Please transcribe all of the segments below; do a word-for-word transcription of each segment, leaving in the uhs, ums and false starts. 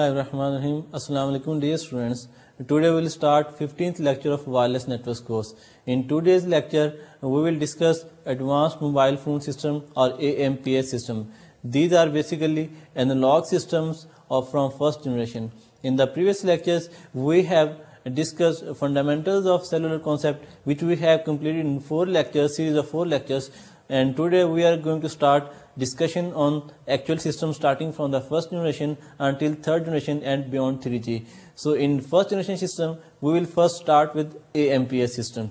Bismillahirrahmanirrahim. Assalamu alaikum dear students. Today we will start fifteenth lecture of wireless networks course. In today's lecture we will discuss advanced mobile phone system or A M P S system. These are basically analog systems of from first generation. In the previous lectures we have discussed fundamentals of cellular concept, which we have completed in four lectures, series of four lectures, and today we are going to start discussion on actual systems starting from the first generation until third generation and beyond three G. So in first generation system we will first start with A M P S system.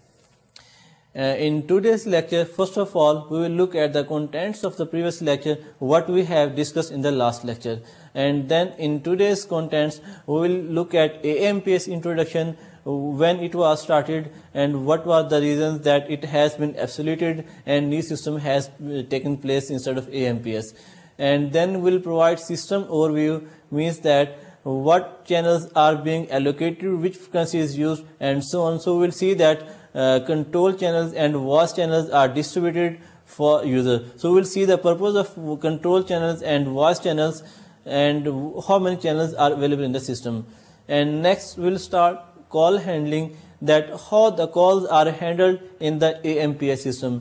Uh, in today's lecture, first of all, we will look at the contents of the previous lecture, what we have discussed in the last lecture. And then in today's contents, we will look at A M P S introduction, when it was started and what were the reasons that it has been absoluted and new system has taken place instead of A M P S. And then we will provide system overview, means that what channels are being allocated, which frequency is used, and so on. So we will see that uh, control channels and voice channels are distributed for user. So we will see the purpose of control channels and voice channels and how many channels are available in the system. And next we will start call handling, that how the calls are handled in the A M P S system.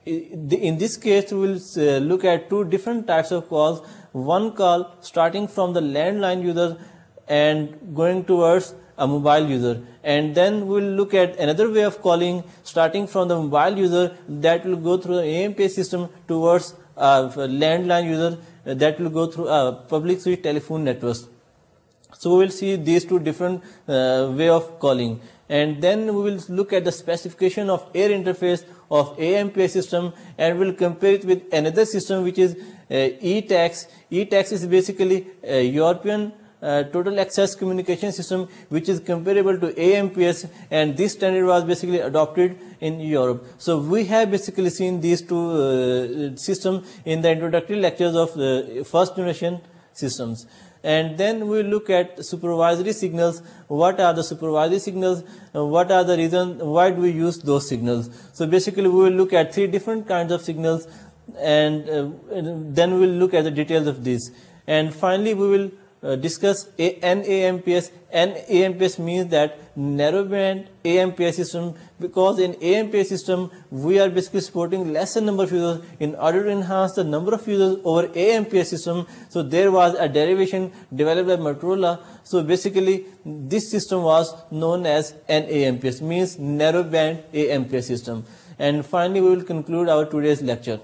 In this case we will look at two different types of calls. One call starting from the landline user and going towards a mobile user, and then we will look at another way of calling starting from the mobile user that will go through the A M P S system towards a landline user that will go through a public switch telephone networks. So we will see these two different uh, way of calling, and then we will look at the specification of air interface of A M P S system, and we will compare it with another system which is uh, E TACS. E TACS is basically a European uh, total access communication system which is comparable to A M P S, and this standard was basically adopted in Europe. So we have basically seen these two uh, systems in the introductory lectures of uh, first generation systems. And then we look at supervisory signals. What are the supervisory signals? Uh, what are the reasons? Why do we use those signals? So basically we will look at three different kinds of signals, and, uh, and then we will look at the details of these. And finally we will uh, discuss a, N A M P S. N A M P S means that narrowband A M P S system, because in A M P S system we are basically supporting lesser number of users in order to enhance the number of users over A M P S system. So there was a derivation developed by Motorola. So basically this system was known as N A M P S, means narrowband A M P S system. And finally we will conclude our today's lecture.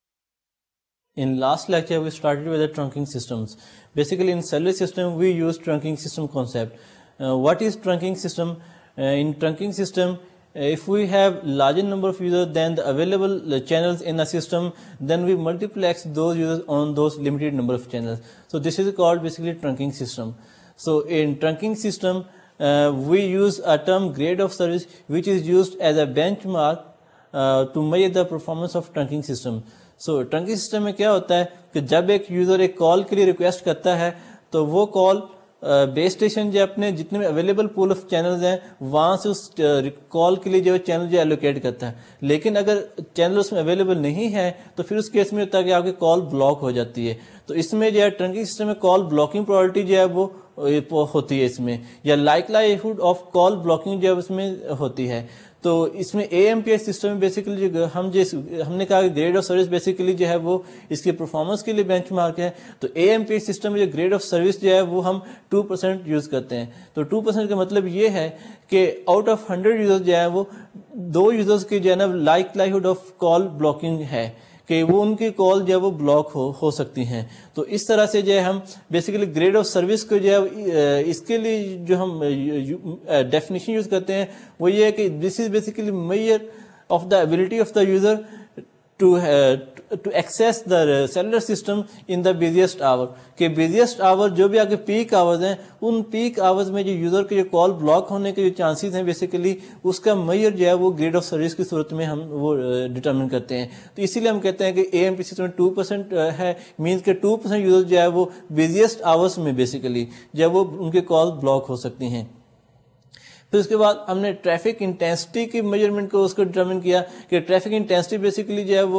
In last lecture we started with the trunking systems. Basically in cellular system we use trunking system concept. Uh, what is trunking system? Uh, in trunking system, uh, if we have larger number of users than the available uh, channels in a system, then we multiplex those users on those limited number of channels. So this is called basically trunking system. So in trunking system uh, we use a term grade of service, which is used as a benchmark uh, to measure the performance of trunking system. So trunking system में क्या होता है कि जब एक user एक call के लिए रिक्वेस्ट करता है तो वो कॉल बेस स्टेशन जो अपने जितने में अवेलेबल पूल ऑफ चैनल्स हैं वहाँ से उस कॉल के लिए जो चैनल जो एलोकेट करता है, लेकिन अगर चैनल उसमें अवेलेबल नहीं है तो फिर उस केस में होता है कि आपकी कॉल ब्लॉक हो जाती है. तो इसमें जो है ट्रंकिंग सिस्टम में कॉल ब्लॉकिंग प्रोबेबिलिटी जो है वो होती है इसमें, या लाइकलाइहुड ऑफ कॉल ब्लॉकिंग जो है उसमें होती है. तो इसमें A M P S system में बेसिकली जो हम जिस हमने कहा कि ग्रेड ऑफ सर्विस बेसिकली जो है वो इसकी परफॉर्मेंस के लिए बेंचमार्क है. तो A M P S system में जो ग्रेड ऑफ सर्विस जो है वो हम टू परसेंट यूज करते हैं. तो टू परसेंट का मतलब ये है कि आउट ऑफ हंड्रेड यूजर्स जो है वो दो यूजर्स की जो है ना लाइकलाइहुड ऑफ कॉल ब्लॉकिंग है कि वो उनकी कॉल जो है वो ब्लॉक हो हो सकती हैं. तो इस तरह से जो है हम बेसिकली ग्रेड ऑफ सर्विस को जो है इसके लिए जो हम डेफिनेशन यूज करते हैं वो ये है कि this is basically measure of the ability of the user to uh, to access the cellular system in the busiest hour. कि busiest hour जो भी आपके peak hours हैं उन peak hours में जो यूजर के जो कॉल ब्लॉक होने के जो चांसेस हैं बेसिकली उसका मेजर जो है वो ग्रेड ऑफ सर्विस की सूरत में हम वो डिटरमिन करते हैं. तो इसीलिए हम कहते हैं कि A M P सिस्टम में टू परसेंट है, मीन्स के टू परसेंट यूजर जो है वो बिजिएस्ट आवर्स में बेसिकली जब वो उनके कॉल ब्लॉक हो सकती हैं. फिर उसके बाद हमने ट्रैफिक इंटेंसिटी की मेजरमेंट को उसको डिटरमिन किया कि ट्रैफिक इंटेंसिटी बेसिकली जो है वो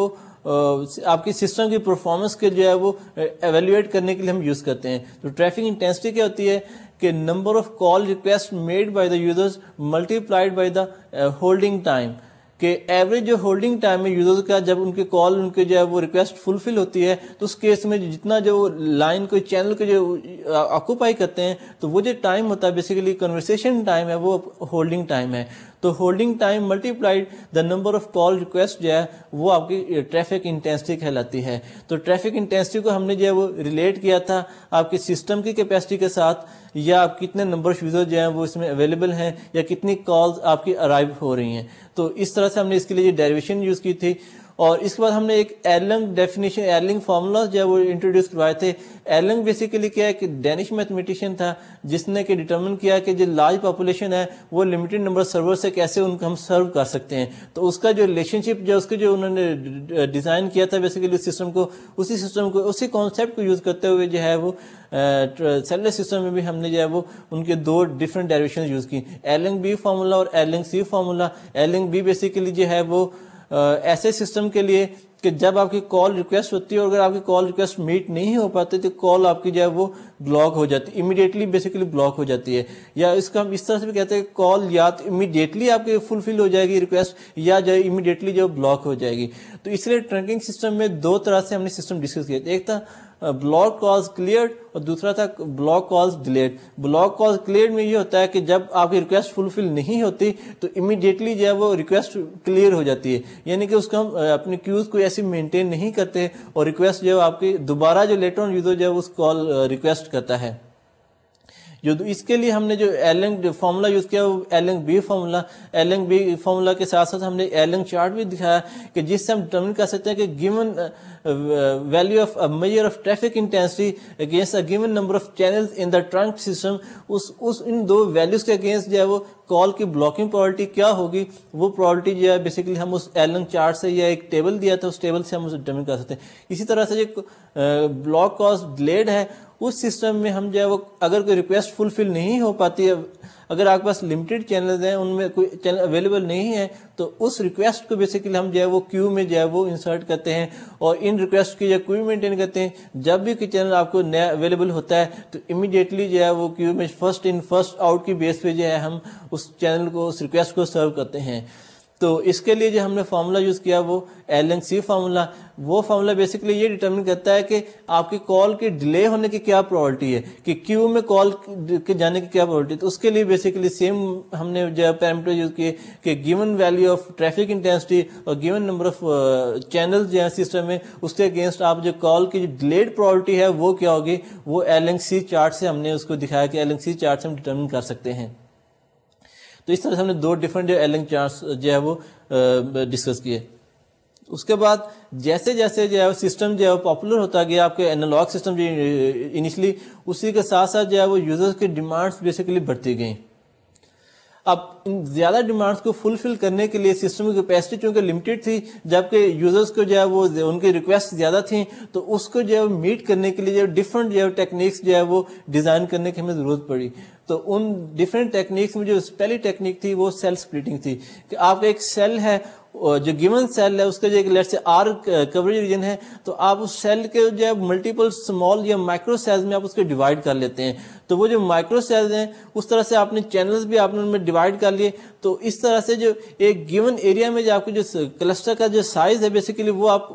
آپ کی سسٹم کی پرفارمنس کے جو ہے وہ ایویلویٹ کرنے کے لیے ہم یوز کرتے ہیں. تو ٹریفک انٹینسٹی کیا ہوتی ہے کہ number of call request made by the users multiplied by the holding time, کہ ایوریج جو ہولڈنگ ٹائم ہے یوزرز کا جب ان کے کال ان کے جو ہے وہ ریکویسٹ فلفل ہوتی ہے تو اس کیس میں جتنا جو لائن کو چینل کو جو آکوپائی کرتے ہیں تو وہ جو ٹائم ہوتا ہے بیسیکلی کنورسیشن ٹائم ہے وہ ہولڈنگ ٹائم ہے. تو holding time multiplied the number of call request جو ہے وہ آپ کی ٹریفک انٹینسٹی کہلاتی ہے. تو ٹریفک انٹینسٹی کو ہم نے جو ہے وہ ریلیٹ کیا تھا آپ کے سسٹم کی کیپیسٹی کے ساتھ, یا آپ کتنے نمبر آف یوزر جو ہیں وہ اس میں اویلیبل ہیں, یا کتنی کالز آپ کی ارائیو ہو رہی ہیں. تو اس طرح سے ہم نے اس کے لیے ڈیریویشن یوز کی تھی. اور اس کے بعد ہم نے ایک ایرلنگ ڈیفینیشن ایرلنگ فارمولا جو ہے وہ انٹروڈیوس کروائے تھے. ایرلنگ بیسیکلی کیا ہے کہ ڈینش میتھمیٹیشین تھا جس نے کہ ڈیٹرمن کیا کہ جو لارج پاپولیشن ہے وہ لمیٹڈ نمبر سرور سے کیسے ان کو ہم سرو کر سکتے ہیں. تو اس کا جو ریلیشن شپ جو اس کے جو انہوں نے ڈیزائن کیا تھا بیسیکلی سسٹم کو, اسی سسٹم کو اسی کانسیپٹ کو یوز کرتے ہوئے جو ہے وہ سیلولر سسٹم میں بھی ہم نے جو ہے وہ ان کے دو ڈفرنٹ ڈیریویشن یوز کی, ایرلنگ بی فارمولا اور Erlang C formula. Erlang B basically جو ہے وہ ایسے سسٹم کے لیے کہ جب آپ کی کال ریکویسٹ ہوتی ہے اور اگر آپ کی کال ریکویسٹ میٹ نہیں ہو پاتے تو کال آپ کی جو ہے وہ بلاک ہو جاتی ہے, امیڈیٹلی بیسیکلی بلاک ہو جاتی ہے. یا اس کا ہم اس طرح سے بھی کہتے ہیں کہ کال یا تو امیڈیٹلی آپ کی فلفل ہو جائے گی ریکویسٹ, یا جو امیڈیٹلی جو بلاک ہو جائے گی. تو اس لیے ٹرنکنگ سسٹم میں دو طرح سے ہم نے سسٹم ڈسکس کیا تھا, ایک تھا بلاک کالز کلیئرڈ اور دوسرا تھا block calls delayed. Block calls cleared میں یہ ہوتا ہے کہ جب آپ کی ریکویسٹ فلفل نہیں ہوتی تو امیڈیٹلی جو ہے وہ ریکویسٹ کلیئر ہو جاتی ہے, یعنی کہ اس کو ہم اپنی کیوز کو ایسی مینٹین نہیں کرتے اور ریکویسٹ جو ہے آپ کی دوبارہ جو لیٹر آن یوزر جو ہے اس کال ریکویسٹ کرتا ہے. جو اس کے لیے ہم نے جو ایرلنگ فارمولا یوز کیا وہ Erlang B formula. Erlang B formula کے ساتھ ساتھ ہم نے ایرلنگ چارٹ بھی دکھایا کہ جس سے ہم ڈٹرمن کر سکتے ہیں کہ given value of measure of traffic intensity against a given number of channels in the trunk system, اس اس ان دو ویلیوز کے اگینسٹ جو ہے وہ کال کی بلاکنگ پرابلٹی کیا ہوگی, وہ پرابلٹی جو ہے بیسیکلی ہم اس ایرلنگ چارٹ سے یا ایک ٹیبل دیا تھا اس ٹیبل سے ہم اسے ڈٹرمن کر سکتے ہیں. اسی طرح سے جو بلاک کالز ڈیلیڈ ہے اس سسٹم میں ہم جو ہے وہ اگر کوئی ریکویسٹ فلفل نہیں ہو پاتی ہے, اگر آپ کے پاس لمیٹڈ چینلز ہیں ان میں کوئی چینل اویلیبل نہیں ہے تو اس ریکویسٹ کو بیسیکلی ہم جو ہے وہ کیو میں جو ہے وہ انسرٹ کرتے ہیں اور ان ریکویسٹ کی جو کیو مینٹین کرتے ہیں. جب بھی کوئی چینل آپ کو نیا اویلیبل ہوتا ہے تو امیڈیٹلی جو ہے وہ کیو میں فرسٹ ان فرسٹ آؤٹ کی بیس پہ جو ہے ہم اس چینل کو اس ریکویسٹ کو سرو کرتے ہیں. تو اس کے لیے جو ہم نے فارمولا یوز کیا وہ ایرلنگ سی فارمولا. وہ فارمولا بیسیکلی یہ ڈیٹرمن کرتا ہے کہ آپ کی کال کے ڈیلے ہونے کی کیا پرابلٹی ہے, کہ کیو میں کال کے جانے کی کیا پرابلٹی ہے. تو اس کے لیے بیسیکلی سیم ہم نے جو پیرامیٹر یوز کیے کہ given value of traffic intensity اور گیون نمبر آف چینل جو ہیں سسٹم میں اس کے اگینسٹ آپ جو کال کی جو ڈیلیڈ پرابلٹی ہے وہ کیا ہوگی, وہ ایرلنگ سی چارٹ سے ہم نے اس کو دکھایا کہ ایرلنگ سی چارٹ سے ہم ڈیٹرمن کر سکتے ہیں. تو اس طرح سے ہم نے دو ڈفرینٹ جو ایرلنگ چارٹس جو ہے وہ ڈسکس کیے. اس کے بعد جیسے جیسے جو ہے سسٹم جو ہے پاپولر ہوتا گیا آپ کے اینالاگ سسٹم جو انیشلی, اسی کے ساتھ ساتھ جو ہے وہ یوزرز کی ڈیمانڈس بیسیکلی بڑھتی گئیں. اب ان زیادہ ڈیمانڈس کو فلفل کرنے کے لیے سسٹم کی کیپیسٹی چونکہ لمیٹڈ تھی, جبکہ یوزرز کو جو ہے وہ ان کی ریکویسٹ زیادہ تھیں, تو اس کو جو ہے میٹ کرنے کے لیے جو ڈفرنٹ جو ہے ٹیکنیکس جو ہے وہ ڈیزائن کرنے کی ہمیں ضرورت پڑی. تو ان ڈفرینٹ ٹیکنیکس میں جو پہلی ٹیکنیک تھی وہ سیل سپلٹنگ تھی, کہ آپ کا ایک سیل ہے جو گیون سیل ہے اس کا جو ایک لیٹ سے آر کوریج ریجن ہے, تو آپ اس سیل کے جو ہے ملٹیپل اسمال یا مائکرو سیلز میں آپ اس کو ڈیوائڈ کر لیتے ہیں. تو وہ جو مائکرو سیلز ہیں اس طرح سے آپ نے چینلز بھی آپ نے ان میں ڈیوائڈ کر لیے. تو اس طرح سے جو ایک گیون ایریا میں جو آپ کو جو کلسٹر کا جو سائز ہے بیسیکلی وہ آپ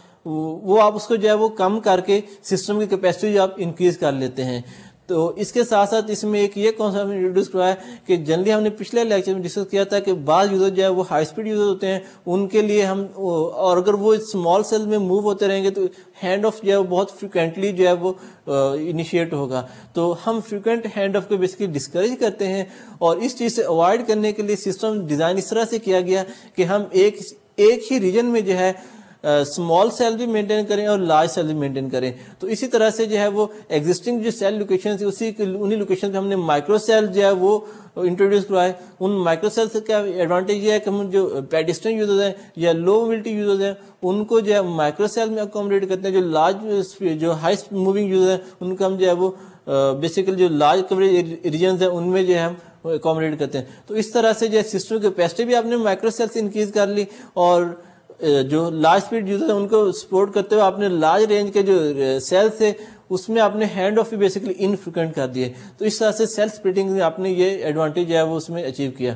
وہ آپ اس کو جو ہے وہ کم کر کے سسٹم کی کیپیسٹی جو آپ انکریز کر لیتے ہیں. تو اس کے ساتھ ساتھ اس میں ایک یہ کانسیپٹ انٹروڈیوس کروایا کہ جنرلی ہم نے پچھلے لیکچر میں ڈسکس کیا تھا کہ بعض یوزر جو ہے وہ ہائی اسپیڈ یوزر ہوتے ہیں, ان کے لیے ہم اور اگر وہ اسمال سیل میں موو ہوتے رہیں گے تو ہینڈ آف جو ہے وہ بہت فریکوینٹلی جو ہے وہ انیشیٹ ہوگا. تو ہم فریکوینٹ ہینڈ آف کو بیسیکلی ڈسکریج کرتے ہیں, اور اس چیز سے اوائڈ کرنے کے لیے سسٹم ڈیزائن اس طرح سے کیا گیا کہ ہم ایک ایک ہی ریجن میں جو ہے اسمال سیل بھی مینٹین کریں اور لارج سیل بھی مینٹین کریں. تو اسی طرح سے جو ہے وہ ایگزسٹنگ جو سیل لوکیشن تھی اسی انہی لوکیشن پہ ہم نے مائکرو سیل جو ہے وہ انٹروڈیوس کروائے. ان مائکرو سیل سے کیا ایڈوانٹیج یہ ہے کہ ہم جو پیڈسٹرن یوزرز ہیں یا لو موبلٹی یوزرز ہیں ان کو جو ہے مائکرو سیل میں اکوموڈیٹ کرتے ہیں, جو لارج جو ہائی موونگ یوزر ہیں ان کو ہم جو ہے وہ بیسیکلی جو لارج کوریج ریجنز ہیں ان میں جو ہے ہم اکوموڈیٹ کرتے ہیں. تو اس طرح سے جو ہے سسٹم کی کیپیسٹی بھی آپ نے مائکرو سیل سے انکریز کر لی, اور جو لارج اسپیڈ یوزر ہیں ان کو سپورٹ کرتے ہوئے آپ نے لارج رینج کے جو سیل تھے اس میں آپ نے ہینڈ آف بھی بیسیکلی انفریکوینٹ کر دیے. تو اس طرح سے سیل سپلٹنگ میں آپ نے یہ ایڈوانٹیج ہے وہ اس میں اچیو کیا.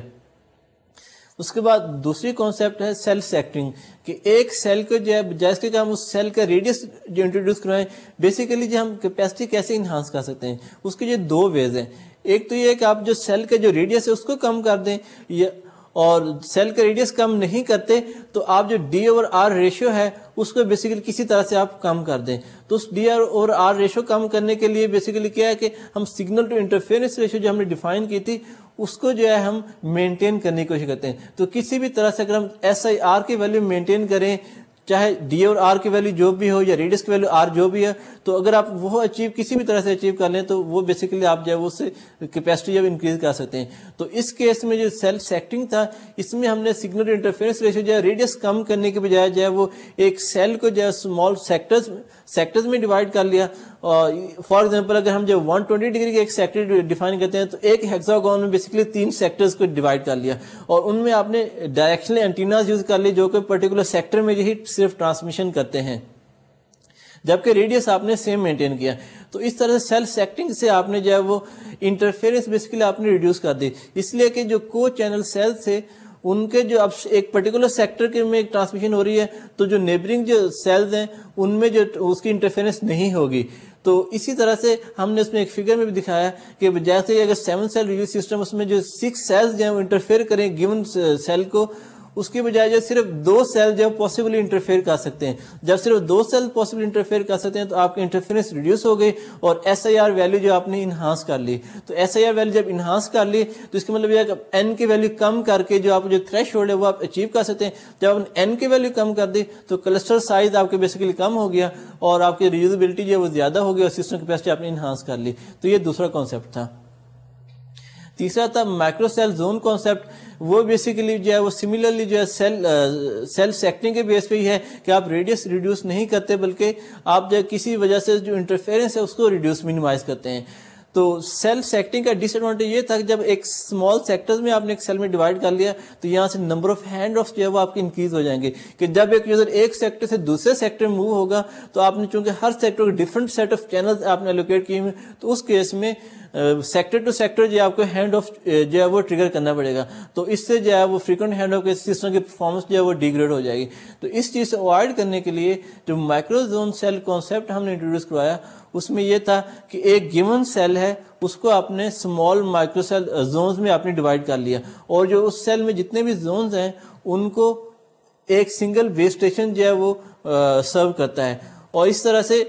اس کے بعد دوسری کانسیپٹ ہے سیل سیکٹنگ, کہ ایک سیل کو جو ہے جیسے کہ ہم اس سیل کا ریڈیس جو انٹروڈیوس کروائیں, بیسیکلی جو ہم کیپیسٹی کیسے انہانس کر سکتے ہیں, اس کے جو دو ویز ہیں. ایک تو یہ ہے کہ آپ جو سیل کا جو ریڈیس ہے اس کو کم کر دیں, اور سیل کا ریڈیس کم نہیں کرتے تو آپ جو ڈی اوور آر ریشیو ہے اس کو بیسیکلی کسی طرح سے آپ کم کر دیں. تو اس ڈی اوور آر ریشیو کم کرنے کے لیے بیسیکلی کیا ہے کہ ہم سگنل ٹو انٹرفیئرنس ریشیو جو ہم نے ڈیفائن کی تھی اس کو جو ہے ہم مینٹین کرنے کی کوشش کرتے ہیں. تو کسی بھی طرح سے اگر ہم ایس آئی آر کی ویلیو مینٹین کریں, چاہے ڈی اور آر کی ویلیو جو بھی ہو یا ریڈیس کی ویلیو آر جو بھی ہے, تو اگر آپ وہ اچیو کسی بھی طرح سے اچیو کر لیں تو وہ بیسیکلی آپ جو ہے اس سے کیپیسٹی جب انکریز کر سکتے ہیں. تو اس کیس میں جو سیل سیکٹنگ تھا اس میں ہم نے سگنل انٹرفیئرنس ریشیو جو ہے ریڈیس کم کرنے کے بجائے جو ہے وہ ایک سیل کو جو ہے اسمال سیکٹرز سیکٹرز میں ڈیوائڈ کر لیا. فار ایگزامپل اگر ہم جو ون ٹوینٹی ڈگری کے ایک سیکٹر ڈیفائن کرتے ہیں تو ایک ہیکساگون میں بیسیکلی تین سیکٹرز کو ڈیوائڈ کر لیا, اور ان میں آپ نے ڈائریکشنل اینٹیناز یوز کر لی جو کہ پرٹیکولر سیکٹر میں یہی صرف ٹرانسمیشن کرتے ہیں, جبکہ ریڈیس آپ نے سیم مینٹین کیا. تو اس طرح سے سیل سیکٹنگ سے آپ نے جو ہے وہ انٹرفیئرنس بیسیکلی آپ نے ریڈیوس کر دی, اس لیے کہ جو کو چینل سیل تھے ان کے جو اب ایک پرٹیکولر سیکٹر کے میں ایک ٹرانسمیشن ہو رہی ہے تو جو نیبرنگ جو سیلز ہیں ان میں جو اس کی انٹرفیئرنس نہیں ہوگی. تو اسی طرح سے ہم نے اس میں ایک فگر میں بھی دکھایا کہ جیسے اگر سیون سیل ریڈیو سسٹم اس میں جو سکس سیلز جو ہیں وہ انٹرفیئر کریں گیون سیل کو, اس کی بجائے جو صرف دو سیل جو پاسبلی انٹرفیئر کر سکتے ہیں. جب صرف دو سیل پاسبلی انٹرفیئر کر سکتے ہیں تو آپ کی انٹرفیئرنس ریڈیوس ہو گئی اور ایس آئی آر ویلیو جو آپ نے انہانس کر لی. تو ایس آئی آر ویلیو جب انہانس کر لی تو اس کا مطلب یہ ہے کہ این کی ویلیو کم کر کے جو آپ جو تھریش ہولڈ ہے وہ آپ اچیو کر سکتے ہیں. جب آپ این کی ویلیو کم کر دی تو کلسٹر سائز آپ کے بیسیکلی کم ہو گیا اور آپ کی ریوزبلٹی جو ہے وہ زیادہ ہو گئی اور سسٹم کیپیسٹی آپ نے انہانس کر لی. تو یہ دوسرا کانسیپٹ تھا. تیسرا تھا مائکرو سیل زون کانسیپٹ. وہ بیسیکلی جو ہے وہ سملرلی جو ہے سیل سیل سیکٹنگ کے بیس پہ ہی ہے کہ آپ ریڈیس ریڈیوس نہیں کرتے بلکہ آپ جو ہے کسی وجہ سے جو انٹرفیئرنس ہے اس کو ریڈیوس منیمائز کرتے ہیں. تو سیل سیکٹنگ کا ڈس ایڈوانٹیج یہ تھا کہ جب ایک اسمال سیکٹرز میں آپ نے ایک سیل میں ڈیوائڈ کر لیا تو یہاں سے نمبر آف ہینڈ آف جو ہے وہ آپ کی انکریز ہو جائیں گے, کہ جب ایک یوزر ایک سیکٹر سے دوسرے سیکٹر میں موو ہوگا تو آپ نے چونکہ ہر سیکٹر کو ڈفرنٹ سیٹ آف چینلز آپ نے الوکیٹ کیے ہوئے, تو اس کیس میں سیکٹر ٹو سیکٹر جو آپ کو ہینڈ آف جو ہے وہ ٹریگر کرنا پڑے گا. تو اس سے جو ہے وہ فریکوینٹ ہینڈ آف کے سسٹم کی پرفارمنس جو ہے وہ ڈیگریڈ ہو جائے گی. تو اس چیز سے اوائڈ کرنے کے لیے جو مائکرو زون سیل کانسیپٹ ہم نے انٹروڈیوس کروایا اس میں یہ تھا کہ ایک گیون سیل ہے اس کو آپ نے اسمال مائکرو سیل زونز میں آپ نے ڈیوائڈ کر لیا, اور جو اس سیل میں جتنے بھی زونز ہیں ان کو ایک سنگل بیس اسٹیشن جو ہے وہ سرو کرتا ہے. اور اس طرح سے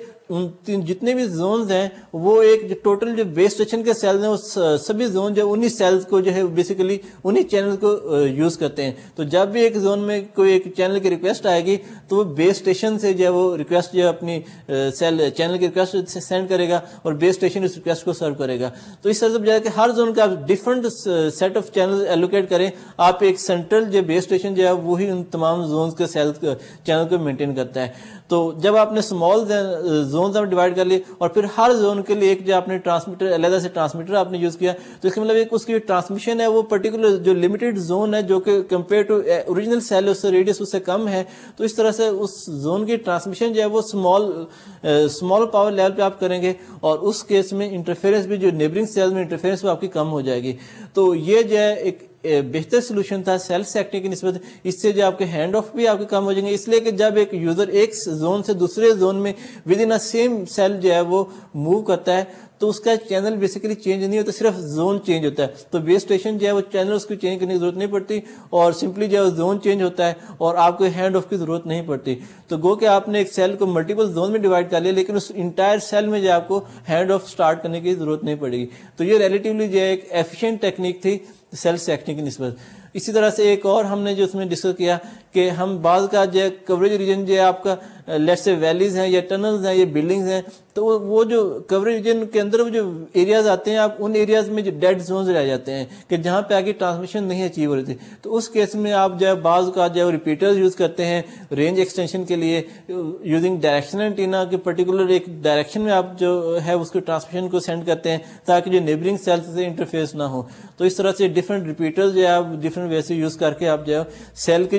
جتنے بھی زونز ہیں وہ ایک جو ٹوٹل جو بیس اسٹیشن کے سیلز ہیں وہ سبھی زون جو انہی سیلز کو جو ہے بیسیکلی انہی چینل کو یوز کرتے ہیں. تو جب بھی ایک زون میں کوئی ایک چینل کی ریکویسٹ آئے گی تو وہ بیس اسٹیشن سے جو ہے وہ ریکویسٹ جو ہے اپنی سیل چینل کی ریکویسٹ سینڈ کرے گا اور بیس اسٹیشن اس ریکویسٹ کو سرو کرے گا. تو اس طرح سے بجائے کہ ہر زون کا آپ different set of channel allocate کریں, آپ ایک سینٹرل جو بیس اسٹیشن جو ہے وہی ان تمام زونز کے سیل چینل کو مینٹین کرتا ہے. تو جب آپ نے اسمال زونز میں ڈیوائڈ کر لی اور پھر ہر زون کے لیے ایک جو آپ نے ٹرانسمیٹر علیحدہ سے ٹرانسمیٹر آپ نے یوز کیا, تو اس کا مطلب ایک اس کی ٹرانسمیشن ہے وہ پرٹیکولر جو لمیٹڈ زون ہے جو کہ کمپیئر ٹو اوریجنل سیل اس سے ریڈیس اس سے کم ہے, تو اس طرح سے اس زون کی ٹرانسمیشن جو ہے وہ اسمال اسمال پاور لیول پہ آپ کریں گے, اور اس کیس میں انٹرفیئرنس بھی جو نیبرنگ سیل میں انٹرفیئرنس بھی آپ کی کم ہو جائے گی. تو یہ جو ہے ایک بہتر سولوشن تھا سیل سیکٹنگ کی نسبت. اس سے جو آپ کے ہینڈ آف بھی آپ کے کم ہو جائیں گے, اس لیے کہ جب ایک یوزر ایک زون سے دوسرے زون میں ود ان سیم سیل جو ہے وہ موو کرتا ہے تو اس کا چینل بیسیکلی چینج نہیں ہوتا, صرف زون چینج ہوتا ہے. تو بیس اسٹیشن جو ہے وہ چینل اس کو چینج کرنے کی ضرورت نہیں پڑتی اور سمپلی جو ہے زون چینج ہوتا ہے اور آپ کو ہینڈ آف کی ضرورت نہیں پڑتی. تو گو کہ آپ نے ایک سیل کو ملٹیپل زون میں ڈیوائڈ کر لیا لیکن اس انٹائر سیل میں جو آپ کو ہینڈ آف سٹارٹ کرنے کی ضرورت نہیں پڑے گی. تو یہ ریلیٹیولی جو ہے ایک ایفیشینٹ ٹیکنیک تھی سیل سیکٹنگ کی نسبت. اسی طرح سے ایک اور ہم نے جو اس میں ڈسکس کیا کہ ہم بعض کا جو کوریج ریجن جو ہے آپ کا لیٹ سے ویلیز ہیں یا ٹنلز ہیں یا بلڈنگز ہیں, تو وہ جو کوریج ریجن کے اندر وہ جو ایریاز آتے ہیں آپ ان ایریاز میں جو ڈیڈ زونز رہ جاتے ہیں کہ جہاں پہ آگے ٹرانسمیشن نہیں اچیو ہو رہی تھی. تو اس کیس میں آپ جو ہے بعض کا جو ہے ریپیٹرز یوز کرتے ہیں رینج ایکسٹینشن کے لیے یوزنگ ڈائریکشنل اینٹینا کے پرٹیکولر ایک ڈائریکشن میں آپ جو ہے اس کو ٹرانسمیشن کو سینڈ کرتے ہیں تاکہ جو نیبرنگ سیل سے انٹرفیس نہ ہو. تو اس طرح سے ڈفرنٹ ریپیٹرز جو ہے آپ ڈفرنٹ وے سے یوز کر کے آپ جو ہے سیل کے جو انٹائر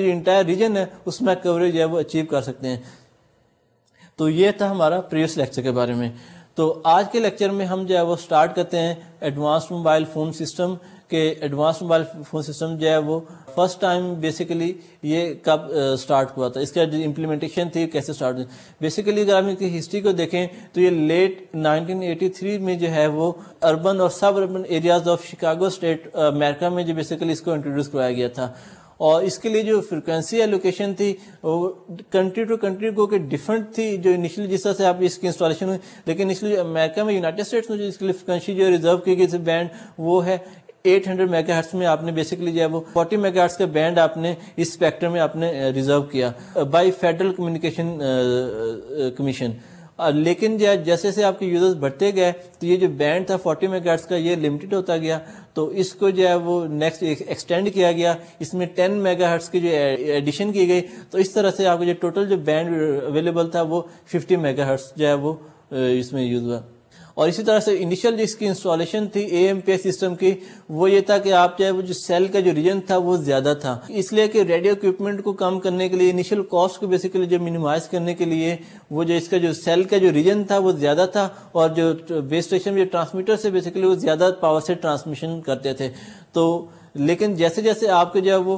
ریجن ہے اس میں کوریج جو ہے وہ اچیو کر سکتے ہیں. تو یہ تھا ہمارا پریویس لیکچر کے بارے میں. تو آج کے لیکچر میں ہم جو ہے وہ سٹارٹ کرتے ہیں ایڈوانس موبائل فون سسٹم کے. ایڈوانس موبائل فون سسٹم جو ہے وہ فرسٹ ٹائم بیسیکلی یہ کب سٹارٹ ہوا تھا, اس کا جو امپلیمنٹیشن تھی کیسے سٹارٹ ہوئی. بیسیکلی اگر آپ ان کی ہسٹری کو دیکھیں تو یہ لیٹ نائنٹین ایٹی تھری میں جو ہے وہ اربن اور suburban areas of Chicago state امریکہ میں جو بیسیکلی اس کو انٹروڈیوس کرایا گیا تھا. اور اس کے لیے جو فریکوینسی ایلوکیشن تھی وہ کنٹری ٹو کنٹری کو کہ ڈفرنٹ تھی. جو انیشلی جس طرح سے آپ اس کی انسٹالیشن ہوئی, لیکن انیشلی امریکہ میں یونائٹیڈ اسٹیٹس میں جو اس کے لیے فریکوینسی جو ریزرو کی گئی بینڈ وہ ہے ایٹ ہنڈریڈ میگا ہرٹز میں. آپ نے بیسیکلی جو ہے وہ فورٹی میگا ہرٹز کا بینڈ آپ نے اس اسپیکٹرم میں آپ نے ریزرو کیا بائی فیڈرل کمیونیکیشن کمیشن. لیکن جیسے جیسے آپ کے یوزرز بڑھتے گئے تو یہ جو بینڈ تھا فورٹی میگا ہرٹز کا یہ لمیٹڈ ہوتا گیا. تو اس کو جو ہے وہ نیکسٹ ایکسٹینڈ کیا گیا, اس میں ٹین میگا ہرٹز کی جو ایڈیشن کی گئی. تو اس طرح سے آپ کو جو ٹوٹل جو بینڈ اویلیبل تھا وہ ففٹی میگا ہرٹز جو ہے وہ اس میں یوز ہوا. اور اسی طرح سے انیشل جو اس کی انسٹالیشن تھی A M P S system کی وہ یہ تھا کہ آپ چاہے وہ جو سیل کا جو ریجن تھا وہ زیادہ تھا, اس لیے کہ ریڈیو اکوپمنٹ کو کم کرنے کے لیے انیشل کاسٹ کو بیسیکلی جو منیمائز کرنے کے لیے وہ جو اس کا جو سیل کا جو ریجن تھا وہ زیادہ تھا, اور جو بیس اسٹیشن جو ٹرانسمیٹر سے بیسیکلی وہ زیادہ پاور سے ٹرانسمیشن کرتے تھے. تو لیکن جیسے جیسے آپ کے جو ہے وہ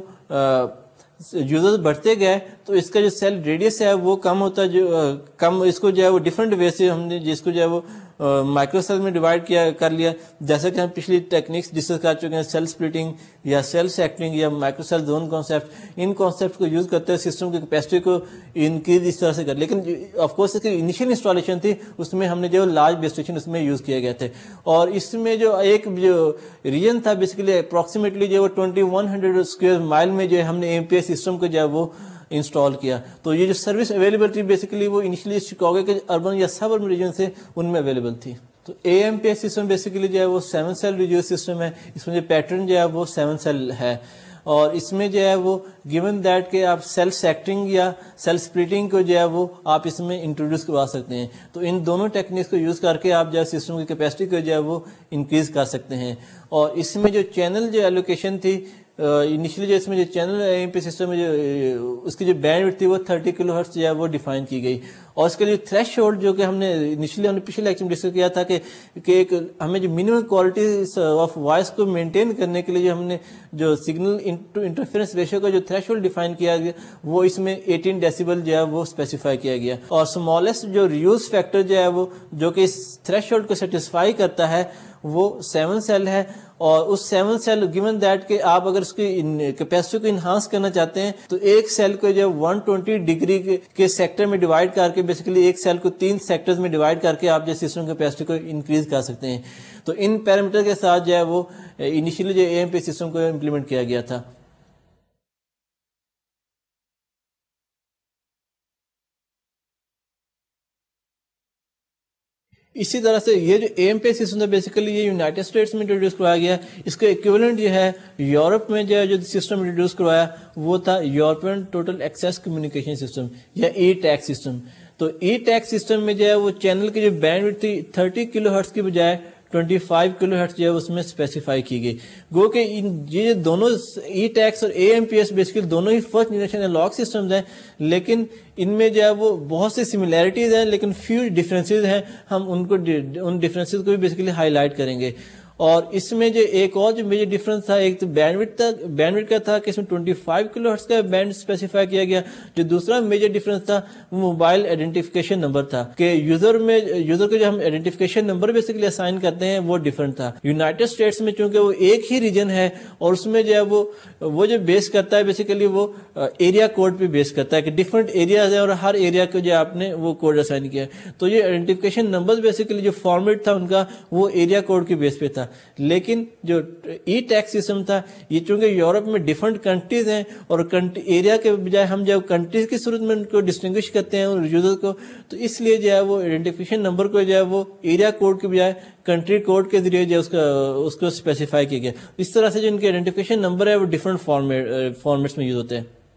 یوزرز بڑھتے گئے تو اس کا جو سیل ریڈیس ہے وہ کم ہوتا, جو کم اس کو جو ہے وہ ڈفرینٹ وے سے ہم نے جس کو جو ہے وہ مائکرو سیل میں ڈیوائڈ کیا کر لیا. جیسا کہ ہم پچھلی ٹیکنیکس ڈسکس کر چکے ہیں, سیل سپلٹنگ یا سیل سیکٹرنگ یا مائکرو سیل زون کانسیپٹ, ان کانسیپٹ کو یوز کرتے ہوئے سسٹم کی کیپیسٹی کو انکریز اس طرح سے کر. لیکن آف کورس اس کی انیشیل انسٹالیشن تھی اس میں ہم نے جو لارج بیس اسٹیشن اس میں یوز کیے گئے تھے, اور اس میں جو ایک جو ریجن تھا بیسیکلی اپروکسیمیٹلی جو twenty one hundred square mile میں جو ہم نے ایم پی ایس سسٹم کو جو ہے وہ انسٹال کیا. تو یہ جو سروس اویلیبلٹی بیسیکلی وہ انیشلی شکاگو کے اربن یا سب اربن ریجن سے ان میں اویلیبل تھی. تو A M P S system basically جو ہے وہ سیون سیل ریڈیوس سسٹم ہے. اس میں جو پیٹرن جو ہے وہ سیون سیل ہے, اور اس میں جو ہے وہ گیون دیٹ کہ آپ سیل سیکٹرنگ یا سیل سپلٹنگ کو جو ہے وہ آپ اس میں انٹروڈیوس کروا سکتے ہیں. تو ان دونوں ٹیکنیکس کو یوز کر کے آپ جو ہے سسٹم کی کیپیسٹی کو جو ہے وہ انکریز کر سکتے ہیں. اور اس میں جو چینل جو ایلوکیشن تھی انیشلی جو اس میں جو channel A M P system میں جو اس کی جو بینڈ وڈتھ تھی وہ تھرٹی کلو ہرٹز جو ہے وہ ڈیفائن کی گئی. اور اس کے لیے تھریش ہولڈ جو کہ ہم نے انیشلی ہم نے پچھلے لیکچر میں ڈسکس کیا تھا کہ کہ ایک ہمیں جو منیمم کوالٹی آف وائس کو مینٹین کرنے کے لیے جو ہم نے جو سگنل انٹرفیرنس ریشو کا جو تھریش ہولڈ ڈیفائن کیا گیا وہ اس میں ایٹین ڈیسیبل جو ہے وہ اسپیسیفائی کیا گیا. اور اسمالسٹ جو ریوز فیکٹر جو ہے وہ جو کہ اس تھریش ہولڈ کو سیٹسفائی کرتا ہے وہ سیون سیل ہے. اور اس سیون سیل گیون دیٹ کہ آپ اگر اس کی کیپیسٹی کو انہانس کرنا چاہتے ہیں تو ایک سیل کو جو ون ٹوینٹی ڈگری کے سیکٹر میں ڈیوائڈ کر کے بیسیکلی ایک سیل کو تین سیکٹرز میں ڈیوائڈ کر کے آپ جو سسٹم کیپیسٹی کو انکریز کر سکتے ہیں. تو ان پیرامیٹر کے ساتھ جو ہے وہ انیشیلی جو اے ایم پی سسٹم کو امپلیمنٹ کیا گیا تھا. اسی طرح سے یہ جو اے ایم پی سسٹم تھا بیسیکلی یہ یونائٹیڈ اسٹیٹس میں انٹروڈیوس کروایا گیا. اس کا ایکویولنٹ جو ہے یورپ میں جو ہے جو سسٹم انٹروڈیوس کروایا وہ تھا European total access communication system یا ای ٹیک سسٹم. تو ای ٹیک سسٹم میں جو ہے وہ چینل کی جو بینڈ وڈتھ تھی تھرٹی کلو ہرٹز کی بجائے ٹوئنٹی فائیو کلو ہرٹز جو ہے اس میں اسپیسیفائی کی گئی. گو کہ یہ دونوں ای ٹیکس اور A M P S basically دونوں ہی فرسٹ جنریشن انالاگ سسٹمز ہیں, لیکن ان میں جو ہے وہ بہت سی سملیرٹیز ہیں لیکن فیو ڈفرینسز ہیں. ہم ان کو ان ڈفرینسز کو بھی بیسیکلی ہائی لائٹ کریں گے. اور اس میں جو ایک اور جو میجر ڈفرنس تھا ایک تو بینڈ وڈتھ تھا بینڈ وڈتھ کا تھا کہ اس میں ٹوئنٹی فائیو کلو ہرٹز کا بینڈ اسپیسیفائی کیا گیا. جو دوسرا میجر ڈفرنس تھا وہ موبائل آئیڈینٹیفیکیشن نمبر تھا کہ یوزر میں یوزر کو جو ہم آئیڈینٹیفیکیشن نمبر بیسیکلی اسائن کرتے ہیں وہ ڈفرنٹ تھا. یونائٹیڈ اسٹیٹس میں چونکہ وہ ایک ہی ریجن ہے اور اس میں جو ہے وہ وہ جو بیس کرتا ہے بیسیکلی وہ ایریا کوڈ پہ بیس کرتا ہے کہ ڈفرنٹ ایریاز ہیں اور ہر ایریا کو جو آپ نے وہ کوڈ اسائن کیا ہے. تو یہ آئیڈینٹیفیکیشن نمبر بیسیکلی جو فارمیٹ تھا ان کا وہ ایریا کوڈ کے بیس پہ تھا. لیکن جو ای ٹیک سسٹم تھا یہ چونکہ یورپ میں ڈیفرنٹ کنٹریز ہیں اور ایریا کے بجائے ہم جب کنٹریز کی صورت میں ان کو ڈسٹنگوش کرتے ہیں یوزر کو, تو اس لیے جو ہے وہ آئیڈینٹیفیکیشن نمبر کو جو ہے وہ ایریا کوڈ کے بجائے کنٹری کوڈ کے ذریعے جو اس کا اس کو اسپیسیفائی کیا گیا. اس طرح سے جو ان کے آئیڈینٹیفیکیشن نمبر ہے وہ ڈفرنٹ فارمیٹس میں یوز ہوتے ہیں.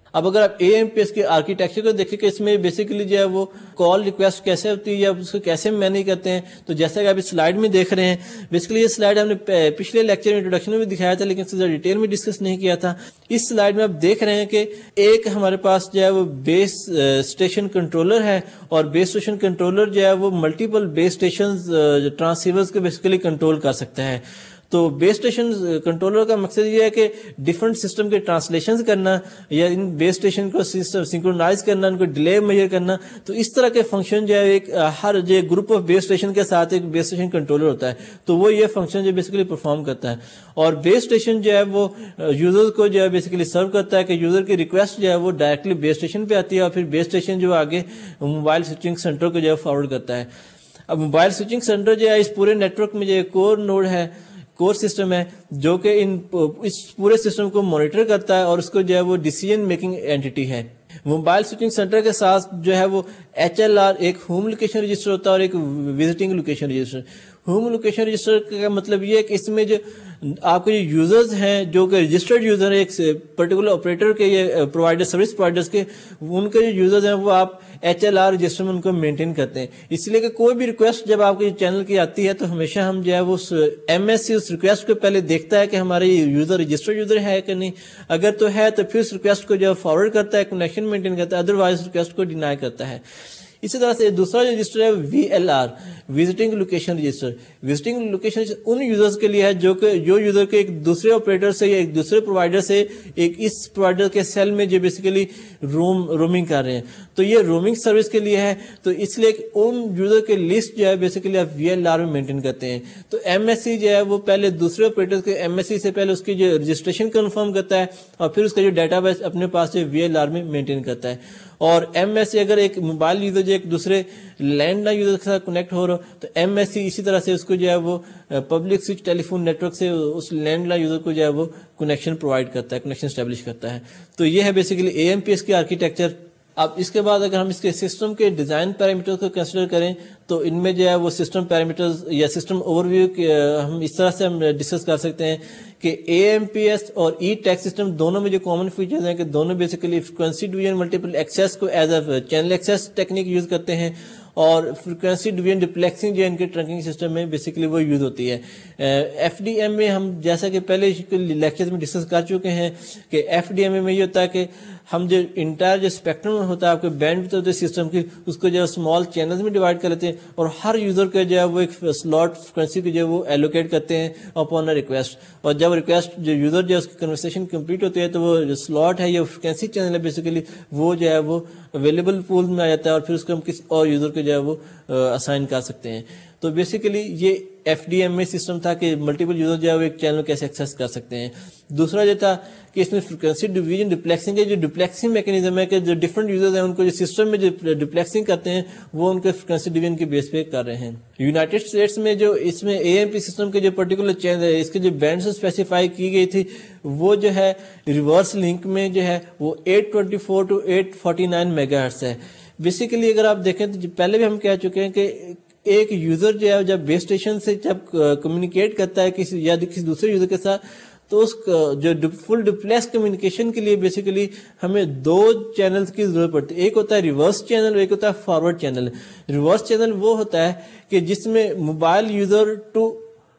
اب اگر آپ اے ایم پی ایس کے آرکیٹیکچر کو دیکھیں کہ اس میں بیسیکلی جو ہے وہ کال ریکویسٹ کیسے ہوتی ہے یا اس کو کیسے مینیج کرتے ہیں، تو جیسا کہ آپ اس سلائڈ میں دیکھ رہے ہیں، بیسیکلی یہ سلائڈ ہم نے پچھلے لیکچر انٹروڈکشن میں بھی دکھایا تھا لیکن اس سے ڈیٹیل میں ڈسکس نہیں کیا تھا. اس سلائڈ میں آپ دیکھ رہے ہیں کہ ایک ہمارے پاس جو ہے وہ بیس اسٹیشن کنٹرولر ہے، اور بیس اسٹیشن کنٹرولر جو ہے وہ ملٹیپل بیس اسٹیشن ٹرانسیورز کو بیسیکلی کنٹرول کر سکتا ہے. تو بیس اسٹیشن کنٹرولر کا مقصد یہ ہے کہ ڈفرنٹ سسٹم کے ٹرانسلیشنز کرنا یا ان بیس اسٹیشن کو سنکرونائز کرنا، ان کو ڈیلے میجر کرنا. تو اس طرح کے فنکشن جو ہے ایک ہر جو گروپ آف بیس اسٹیشن کے ساتھ ایک بیس اسٹیشن کنٹرولر ہوتا ہے، تو وہ یہ فنکشن جو بیسیکلی پرفارم کرتا ہے. اور بیس اسٹیشن جو ہے وہ یوزر کو جو ہے بیسیکلی سرو کرتا ہے کہ یوزر کی ریکویسٹ جو ہے وہ ڈائریکٹلی بیس اسٹیشن پہ آتی ہے، اور پھر بیس اسٹیشن جو آگے موبائل سوئچنگ سینٹر کو جو ہے فارورڈ کرتا ہے. اب موبائل سوئچنگ سینٹر جو ہے اس پورے نیٹ ورک میں جو کور نوڈ ہے، کور سسٹم ہے، جو کہ ان اس پورے سسٹم کو مانیٹر کرتا ہے اور اس کو جو ہے وہ ڈیسیژن میکنگ اینٹی ہے. موبائل سوئچنگ سینٹر کے ساتھ جو ہے وہ ایچ ایل آر ایک ہوم لوکیشن رجسٹر ہوتا ہے اور ایک visiting location register. Home location register کا مطلب یہ ہے کہ اس میں جو آپ کے جو یوزرز ہیں جو کہ رجسٹرڈ یوزر ہیں ایک پرٹیکولر آپریٹر کے یا پرووائڈر سروس پرووائڈرز کے، ان کے جو یوزرز ہیں وہ آپ ایچ ایل آر رجسٹر میں ان کو مینٹین کرتے ہیں. اس لیے کہ کوئی بھی ریکویسٹ جب آپ کے چینل کی آتی ہے تو ہمیشہ ہم جو ہے وہ ایم ایس سی اس ریکویسٹ کو پہلے دیکھتا ہے کہ ہمارے یوزر رجسٹرڈ یوزر ہے کہ نہیں. اگر تو ہے تو پھر اس ریکویسٹ کو جو فارورڈ کرتا ہے، کنیکشن مینٹین کرتا ہے، ادروائز ریکویسٹ کو ڈینائی کرتا ہے. اسی طرح سے دوسرا جو رجسٹر ہے V L R, visiting location register. Visiting location ان یوزرز کے لیے ہے جو کہ جو یوزر کے ایک دوسرے آپریٹر سے یا ایک دوسرے پرووائڈر سے ایک اس پرووائڈر کے سیل میں جو بیسیکلی روم رومنگ کر رہے ہیں، تو یہ رومنگ سروس کے لیے ہے. تو اس لیے ان یوزر کے لسٹ جو ہے بیسیکلی آپ وی ایل آر میں مینٹین کرتے ہیں. تو ایم ایس سی جو ہے وہ پہلے دوسرے آپریٹر کے ایم ایس سی سے پہلے اس کی جو رجسٹریشن کنفرم کرتا ہے اور پھر اس کا جو ڈیٹا بیس اپنے پاس جو وی ایل آر میں مینٹین کرتا ہے. اور ایم ایس سی اگر ایک موبائل یوزر جو ایک دوسرے لینڈ لائن یوزر کے ساتھ کنیکٹ ہو رہا تو ایم ایس سی اسی طرح سے اس کو جو ہے وہ public switch telephone network سے اس لینڈ لائن یوزر کو جو ہے وہ کنیکشن پرووائڈ کرتا ہے، کنیکشن اسٹیبلش کرتا ہے. تو یہ ہے basically A M P S کی آرکیٹیکچر. اب اس کے بعد اگر ہم اس کے سسٹم کے ڈیزائن پیرامیٹرز کو کنسیڈر کریں تو ان میں جو ہے وہ سسٹم پیرامیٹرز یا سسٹم اوور ویو ہم اس طرح سے ہم ڈسکس کر سکتے ہیں کہ اے ایم پی ایس اور ای ٹیک سسٹم دونوں میں جو کامن فیچرز ہیں کہ دونوں basically frequency division multiple access کو as a channel access technique use کرتے ہیں، اور فریکوینسی ڈویژن ڈپلیکسنگ جو ان کے ٹرنکنگ سسٹم میں بیسیکلی وہ یوز ہوتی ہے. ایف ڈی ایم میں ہم جیسا کہ پہلے لیکچر میں ڈسکس کر چکے ہیں کہ ایف ڈی ایم میں یہ ہوتا ہے کہ ہم جو انٹائر جو اسپیکٹرم ہوتا ہے آپ کے بینڈ وڈتھ ہوتی ہے سسٹم کی، اس کو جو ہے اسمال چینلز میں ڈیوائڈ کر لیتے ہیں اور ہر یوزر کے جو ہے وہ ایک سلاٹ فریکوینسی کو جو ہے وہ ایلوکیٹ کرتے ہیں اپون اے ریکویسٹ. اور جب ریکویسٹ جو یوزر جو ہے اس کی کنورسیشن کمپلیٹ ہوتی ہے تو وہ جو سلاٹ ہے یا فریکوینسی چینل ہے بیسیکلی وہ جو ہے وہ اویلیبل پول میں آ جاتا ہے اور پھر اس کو ہم کسی اور یوزر کو جو ہے وہ اسائن کر سکتے ہیں. تو بیسیکلی یہ F D M A system تھا کہ ملٹیپل یوزر جو ہے وہ ایک چینل کیسے ایکسیس کر سکتے ہیں. دوسرا جو تھا کہ اس میں فریکوینسی ڈویژن ڈپلیکسنگ کے جو ڈپلیکسنگ میکینزم ہے کہ جو ڈفرنٹ یوزرز ہیں ان کو جو سسٹم میں جو ڈپلیکسنگ کرتے ہیں وہ ان کے فریکوینسی ڈویژن کے بیس پہ کر رہے ہیں. یونائٹیڈ اسٹیٹس میں جو اس میں اے ایم پی سسٹم کے جو پرٹیکولر چینل ہے اس کے جو بینڈ اسپیسیفائی کی گئی تھی وہ جو ہے ریورس لنک میں جو ہے وہ eight twenty four to eight forty nine megahertz ہے. بیسیکلی اگر آپ دیکھیں تو پہلے بھی ہم کہہ چکے ہیں کہ ایک یوزر جو ہے جب بیس اسٹیشن سے جب کمیونیکیٹ کرتا ہے کسی یا کسی دوسرے یوزر کے ساتھ تو اس جو فل ڈپلیکس کمیونیکیشن کے لیے بیسیکلی ہمیں دو چینلز کی ضرورت پڑتی ہے. ایک ہوتا ہے ریورس چینل اور ایک ہوتا ہے فارورڈ چینل. ریورس چینل وہ ہوتا ہے کہ جس میں mobile user to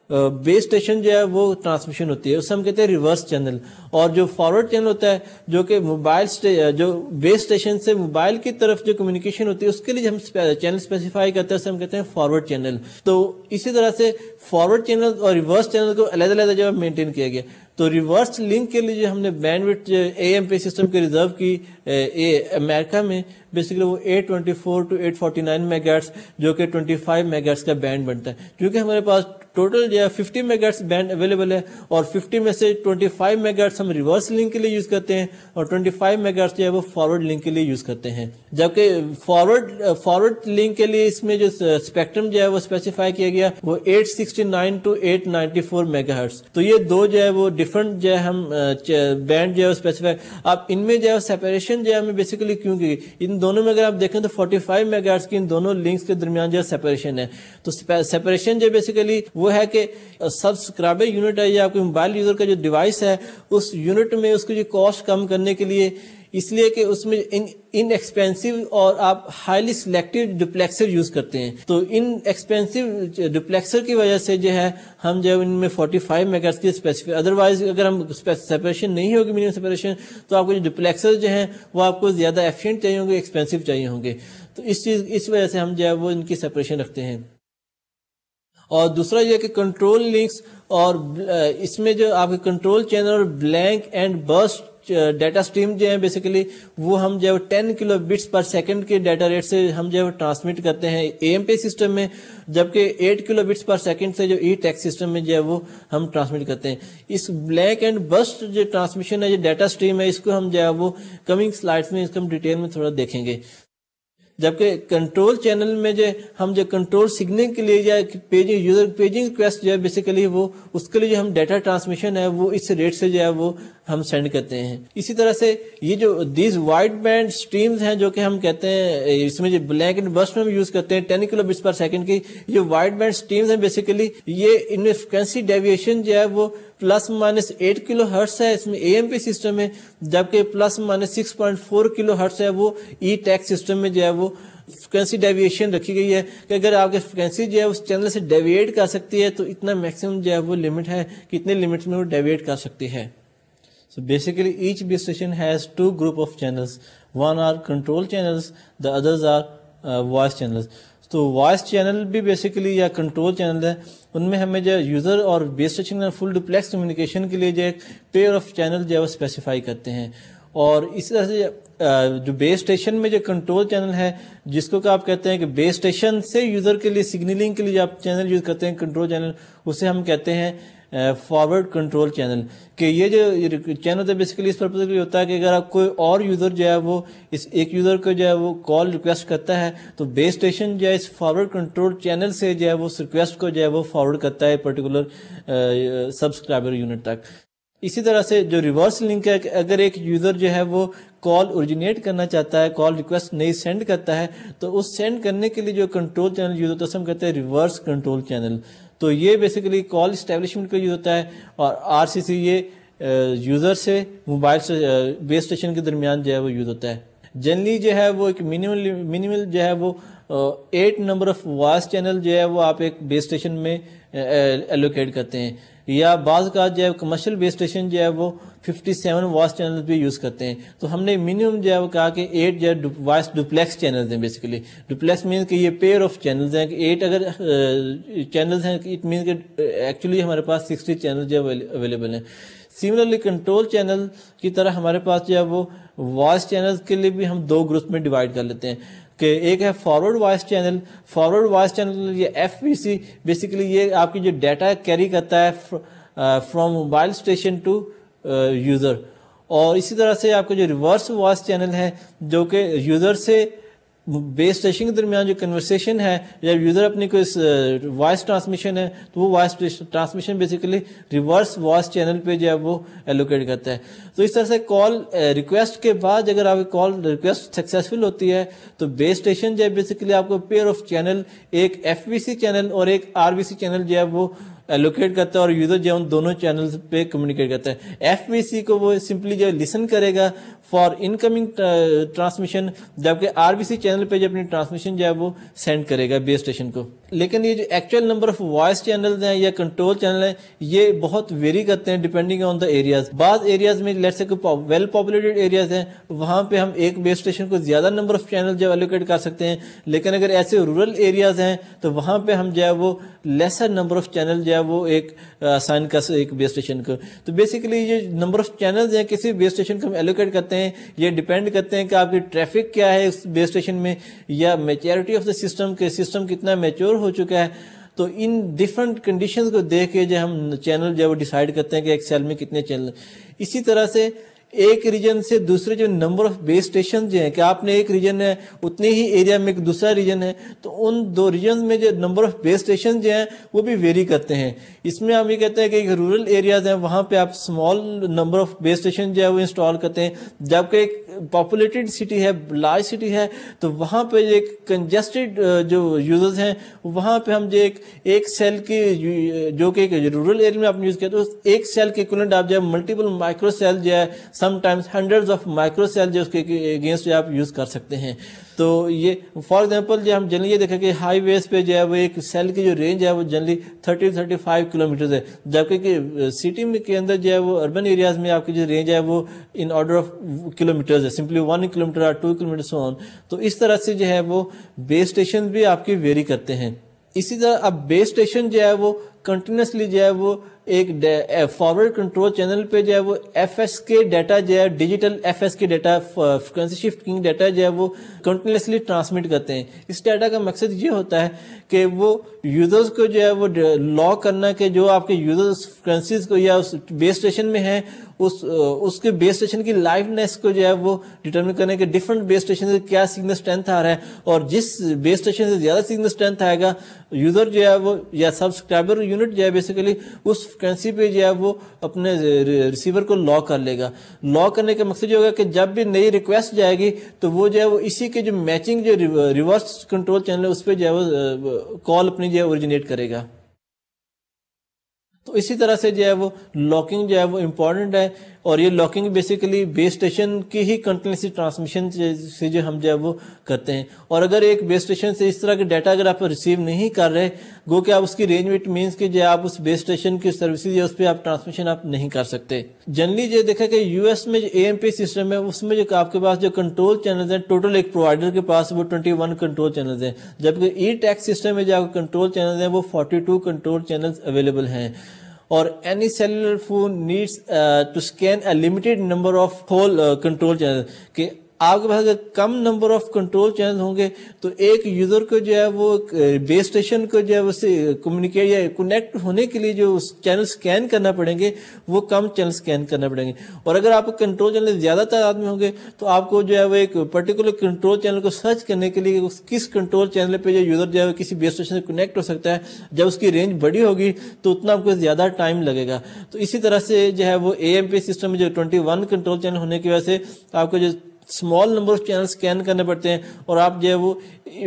base station جو ہے وہ ٹرانسمیشن ہوتی ہے، اسے ہم کہتے ہیں ریورس چینل. اور جو فارورڈ چینل ہوتا ہے جو کہ موبائل جو بیس اسٹیشن سے موبائل کی طرف جو کمیونیکیشن ہوتی ہے اس کے لیے ہم چینل اسپیسیفائی کرتے ہیں اسے ہم کہتے ہیں فارورڈ چینل. تو اسی طرح سے فارورڈ چینل اور ریورس چینل کو علیحدہ علیحدہ جو ہے مینٹین کیا گیا. تو ریورس لنک کے لیے جو ہم نے bandwidth A M P system کے ریزرو کی امریکہ میں بیسیکلی وہ eight twenty four to eight forty nine megahertz جو کہ ٹوینٹی فائیو میگا ہرٹز کا بینڈ بنتا ہے. کیونکہ ہمارے پاس ٹوٹل جو ہے fifty megahertz band available ہے اور ففٹی میں سے ٹوینٹی فائیو میگا ہرٹز ہم ریورس لنک کے لیے یوز کرتے ہیں اور ٹوینٹی فائیو میگا ہرٹز جو ہے وہ فارورڈ لنک کے لیے یوز کرتے ہیں. جبکہ فارورڈ فارورڈ لنک کے لیے اس میں جو اسپیکٹرم جو ہے وہ اسپیسیفائی کیا گیا وہ eight sixty nine to eight ninety four megahertz. تو یہ دو جو ہے وہ ڈفرنٹ جو ہے ہم بینڈ جو ہے اسپیسیفائی. اب ان میں جو ہے سیپریشن جو ہے ہمیں بیسیکلی کیوں کی ان دونوں میں اگر آپ دیکھیں تو فورٹی فائیو میگا ہرٹز کی ان دونوں لنکس کے درمیان جو ہے سیپریشن ہے. تو سیپریشن جو بیسیکلی وہ ہے کہ سبسکرائبر یونٹ ہے یا آپ کے موبائل یوزر کا جو ڈیوائس ہے اس یونٹ میں اس کی جو کاسٹ کم کرنے کے لیے اس لیے کہ اس میں ان ایکسپینسو اور آپ ہائیلی سلیکٹیو ڈپلیکسر یوز کرتے ہیں. تو ان ایکسپینسو ڈپلیکسر کی وجہ سے جو ہے ہم جو ان میں فورٹی فائیو میگا ہرٹز کی اسپیسیفک، ادروائز اگر ہم سیپریشن نہیں ہوگی منیمم سیپریشن تو آپ کو جو ڈپلیکسر جو ہیں وہ آپ کو زیادہ ایفیشینٹ چاہیے ہوں گے، ایکسپینسو چاہیے ہوں گے. تو اس چیز اس وجہ سے ہم جو ہے وہ ان کی سیپریشن رکھتے ہیں. اور دوسرا یہ کہ کنٹرول لنکس اور اس میں جو آپ کے کنٹرول چینل اور blank and burst data stream جو ہیں بیسیکلی وہ ہم جو ہے ten kilo bits per second کے ڈیٹا ریٹ سے ہم جو ہے ٹرانسمٹ کرتے ہیں اے ایم پی سسٹم میں، جبکہ eight kilo bits per second سے جو ای ٹیکس سسٹم میں جو ہے وہ ہم ٹرانسمٹ کرتے ہیں. اس بلینک اینڈ برسٹ جو ٹرانسمیشن ہے، جو ڈیٹا سٹریم ہے، اس کو ہم جو ہے وہ کمنگ سلائڈس میں اس کو ہم ڈیٹیل میں تھوڑا دیکھیں گے. جبکہ کنٹرول چینل میں جو ہم جو کنٹرول سگنل کے لیے یا پیجنگ یوزر پیجنگ ریکویسٹ جو ہے بیسیکلی وہ اس کے لیے جو ہم ڈیٹا ٹرانسمیشن ہے وہ اس ریٹ سے جو ہے وہ ہم سینڈ کرتے ہیں. اسی طرح سے یہ جو دیز وائڈ بینڈ سٹریمز ہیں جو کہ ہم کہتے ہیں اس میں جو بلینک اینڈ برسٹ میں یوز کرتے ہیں ten kilo bits per second کی، یہ وائڈ بینڈ سٹریمز ہیں بیسیکلی یہ ان میں فریکوینسی ڈیویشن جو ہے وہ plus minus eight kilohertz ہے اس میں اے ایم پی سسٹم میں، جبکہ plus minus six point four kilohertz ہے وہ ای ٹیکس سسٹم میں جو ہے وہ فریکوینسی ڈیویشن رکھی گئی ہے کہ اگر آپ کی فریکوینسی جو ہے اس چینل سے ڈیویٹ کر سکتی ہے تو اتنا میکسیمم جو ہے وہ لمٹ ہے کہ اتنے لمٹس میں وہ ڈیویٹ کر سکتی ہے. So basically each base station has two group of channels. One are control channels, the others are uh, voice channels. تو وائس چینل بھی بیسیکلی یا کنٹرول چینل ہے، ان میں ہمیں جو یوزر اور base station full duplex communication کے لیے جو ایک پیئر آف چینل جو ہے وہ اسپیسیفائی کرتے ہیں. اور اس طرح سے جو بیس اسٹیشن میں جو کنٹرول چینل ہے جس کو کہ آپ کہتے ہیں کہ بیس اسٹیشن سے یوزر کے لیے سگنلنگ کے لیے آپ چینل یوز کرتے ہیں کنٹرول چینل، اسے ہم کہتے ہیں فارورڈ کنٹرول چینل. کہ یہ جو چینل ہوتا ہے بیسیکلی اس پرپز کے لیے ہوتا ہے کہ اگر آپ کوئی اور یوزر جو ہے وہ اس ایک یوزر کو جو ہے وہ کال ریکویسٹ کرتا ہے تو بیس اسٹیشن جو ہے اس فارورڈ کنٹرول چینل سے جو ہے وہ اس ریکویسٹ کو جو ہے وہ فارورڈ کرتا ہے پرٹیکولر سبسکرائبر یونٹ تک. اسی طرح سے جو ریورس لنک ہے کہ اگر ایک یوزر جو ہے وہ کال اوریجنیٹ کرنا چاہتا ہے، کال ریکویسٹ نہیں سینڈ کرتا ہے، تو اس سینڈ کرنے کے لیے جو کنٹرول چینل یوز ہوتا ہے اسے ہم کہتے ہیں ریورس کنٹرول چینل. تو یہ بیسیکلی کال اسٹیبلشمنٹ کا یوز ہوتا ہے، اور آر سی سی یہ یوزر سے موبائل سے بیس اسٹیشن کے درمیان جو ہے وہ یوز ہوتا ہے. جنرلی جو ہے وہ ایک منیمل منیمل جو ہے وہ eight number of voice channel جو ہے وہ آپ ایک بیس اسٹیشن میں ایلوکیٹ کرتے ہیں، یا بعض کا جو ہے کمرشل بیس اسٹیشن جو ہے وہ ففٹی سیون وائس چینل بھی یوز کرتے ہیں. تو ہم نے منیمم جو ہے وہ کہا کہ ایٹ جو ہے وائس ڈپلیکس چینلز ہیں. بیسیکلی ڈپلیکس مینس کہ یہ پیئر آف چینلز ہیں کہ ایٹ اگر چینلز ہیں اٹ مینس کہ ایکچولی ہمارے پاس سکسٹی چینل جو ہے اویلیبل ہیں. سملرلی کنٹرول چینل کی طرح ہمارے پاس جو ہے وہ وائس چینل کے لیے بھی ہم دو گروپ میں ڈیوائڈ کر لیتے ہیں کہ ایک ہے forward voice channel. Forward voice channel یہ ایف وی سی بیسیکلی یہ آپ کی جو ڈیٹا کیری کرتا ہے from mobile station to user. اور اسی طرح سے آپ کا جو ریورس وائس چینل ہے جو کہ یوزر سے بیس اسٹیشن کے درمیان جو کنورسیشن ہے یا یوزر اپنی کوئی وائس ٹرانسمیشن ہے تو وہ voice transmission basically reverse voice channel پہ جو ہے وہ ایلوکیٹ کرتا ہے. تو اس طرح سے کال ریکویسٹ کے بعد اگر آپ کی کال ریکویسٹ سکسیسفل ہوتی ہے تو بیس اسٹیشن جو ہے بیسیکلی آپ کو پیئر آف چینل ایک ایف وی سی چینل اور ایک آر وی سی چینل جو ہے وہ ایلوکیٹ کرتا ہے، اور یوزر جو ہے ان دونوں چینلز پہ کمیونیکیٹ کرتا ہے. ایف وی سی کو وہ سمپلی جو لسن کرے گا فار ان کمنگ ٹرانسمیشن، جبکہ آر وی سی چینل پہ جو اپنی ٹرانسمیشن جو ہے وہ سینڈ کرے گا بیس اسٹیشن کو. لیکن یہ جو actual number of voice channels ہیں یا کنٹرول چینل ہیں یہ بہت ویری کرتے ہیں ڈیپینڈنگ آن دا ایریاز. بعض ایریاز میں let's say well populated areas ہیں وہاں پہ ہم ایک بیس اسٹیشن کو زیادہ نمبر آف چینل جو ایلوکیٹ کر سکتے ہیں، لیکن اگر ایسے رورل ایریاز ہیں تو وہاں پہ ہم جو ہے وہ لیسر نمبر آف چینل جو ہے وہ ایک اسائن کر ایک بیس اسٹیشن کو. تو بیسیکلی یہ نمبر آف چینلز ہیں کسی بیس اسٹیشن کو ہم ایلوکیٹ کرتے ہیں یہ ڈیپینڈ کرتے ہیں کہ آپ کی ٹریفک کیا ہے اس بیس اسٹیشن میں یا میچورٹی آف دا سسٹم کے سسٹم کتنا میچور ہو چکا ہے. تو ان ڈفرنٹ کنڈیشنز کو دیکھ کے جو ہم چینل جو ہے وہ ڈیسائیڈ کرتے ہیں کہ ایک سیل میں کتنے چینل. اسی طرح سے ایک ریجن سے دوسرے جو نمبر آف بیس اسٹیشن جو ہیں کہ آپ نے ایک ریجن ہے اتنے ہی ایریا میں ایک دوسرا ریجن ہے تو ان دو ریجنز میں جو نمبر آف بیس اسٹیشن جو ہیں وہ بھی ویری کرتے ہیں. اس میں ہم یہ کہتے ہیں کہ ایک رورل ایریاز ہیں وہاں پہ آپ small number of base station جو ہے وہ انسٹال کرتے ہیں، جبکہ ایک پاپولیٹڈ سٹی ہے, لارج سٹی ہے, تو وہاں پہ ایک کنجسٹڈ جو یوزرز ہیں وہاں پہ ہم جو ایک ایک سیل کی جو کہ رورل ایریا میں آپ نے یوز کیا تو ایک سیل کے اکویولنٹ آپ جو ہے ملٹیپل مائکرو سیل جو ہے sometimes hundreds of micro cell جو اس کے اگینسٹ جو آپ یوز کر سکتے ہیں. تو یہ فار ایگزامپل جو ہم جنرلی یہ دیکھا کہ ہائی ویز پہ جو ہے وہ ایک سیل کی جو رینج ہے وہ generally thirty thirty five kilometres ہے, جبکہ کہ سٹی میں کے اندر جو ہے وہ اربن ایریاز میں آپ کی جو رینج ہے وہ in order of kilometres ہے, سمپلی ون کلو میٹر اور two kilometre so on. تو اس طرح سے جو ہے وہ بیس اسٹیشن بھی آپ کی ویری کرتے ہیں. اسی طرح اب بیس اسٹیشن جو ہے وہ کنٹینیوسلی جو ہے وہ ایک فارورڈ کنٹرول چینل پہ جو ہے وہ ایف ایس کے ڈیٹا جو ہے ڈیجیٹل ایف ایس کے ڈیٹا فریکوینسی شفٹنگ ڈیٹا جو ہے وہ کنٹینیوسلی ٹرانسمٹ کرتے ہیں. اس ڈیٹا کا مقصد یہ ہوتا ہے کہ وہ یوزرز کو جو ہے وہ لاک کرنا کہ جو آپ کے یوزرز فریکوینسیز کو یا اس بیس اسٹیشن میں ہیں اس اس کے بیس اسٹیشن کی لائونیس کو جو ہے وہ ڈیٹرمن کرنے کے ڈفرنٹ بیس اسٹیشن سے کیا سگنل اسٹرینتھ آ رہا ہے, اور جس بیس اسٹیشن سے زیادہ سگنل اسٹرینتھ آئے گا یوزر جو ہے وہ یا سبسکرائبر یونٹ جو ہے بیسیکلی اس فریکوینسی پہ جو ہے وہ اپنے ریسیور کو لاک کر لے گا. لاک کرنے کا مقصد یہ ہوگا کہ جب بھی نئی ریکویسٹ جائے گی تو وہ جو ہے وہ اسی کے جو میچنگ جو ریورس کنٹرول چینل ہے اس پہ جو ہے وہ کال اپنی جو ہے اوریجنیٹ کرے گا. تو اسی طرح سے جو ہے وہ لاکنگ جو ہے وہ امپورٹنٹ ہے, اور یہ لاکنگ بیسیکلی بیس اسٹیشن کی ہی کنٹینیوسلی ٹرانسمیشن سے جو ہم جو ہے وہ کرتے ہیں. اور اگر ایک بیس اسٹیشن سے اس طرح کے ڈیٹا اگر آپ ریسیو نہیں کر رہے گو کہ آپ اس کی رینج وٹ مینس کہ جو آپ اس بیس اسٹیشن کی سروسز یا اس پہ آپ ٹرانسمیشن آپ نہیں کر سکتے. جنرلی جو دیکھا کہ یو ایس میں جو اے ایم پی سسٹم ہے اس میں جو آپ کے پاس جو کنٹرول چینلز ہیں ٹوٹل ایک پرووائڈر کے پاس وہ ٹوئنٹی ون کنٹرول چینلز ہیں, جبکہ ای ٹیکس سسٹم میں جو کنٹرول چینلز ہیں وہ forty two control channels available ہیں. اور any cellular phone needs uh, to scan a limited number of whole uh, control channels کہ آپ کے پاس اگر کم نمبر آف کنٹرول چینل ہوں گے تو ایک یوزر کو جو ہے وہ بیس اسٹیشن کو جو ہے اس سے کمیونیکیٹ یا کنیکٹ ہونے کے لیے جو چینل سکین کرنا پڑیں گے وہ کم چینل سکین کرنا پڑیں گے. اور اگر آپ کنٹرول چینل زیادہ تعداد میں ہوں گے تو آپ کو جو ہے وہ ایک پرٹیکولر کنٹرول چینل کو سرچ کرنے کے لیے کس کنٹرول چینل پہ جو یوزر جو ہے کسی بیس اسٹیشن سے کنیکٹ ہو سکتا ہے, جب اس کی رینج بڑی ہوگی تو اتنا آپ کو زیادہ ٹائم لگے گا. تو اسی طرح سے جو ہے وہ اے ایم پی سسٹم میں جو ٹوئنٹی ون کنٹرول چینل ہونے کی وجہ سے آپ کو جو small number of channel scan کرنے پڑتے ہیں, اور آپ جو ہے وہ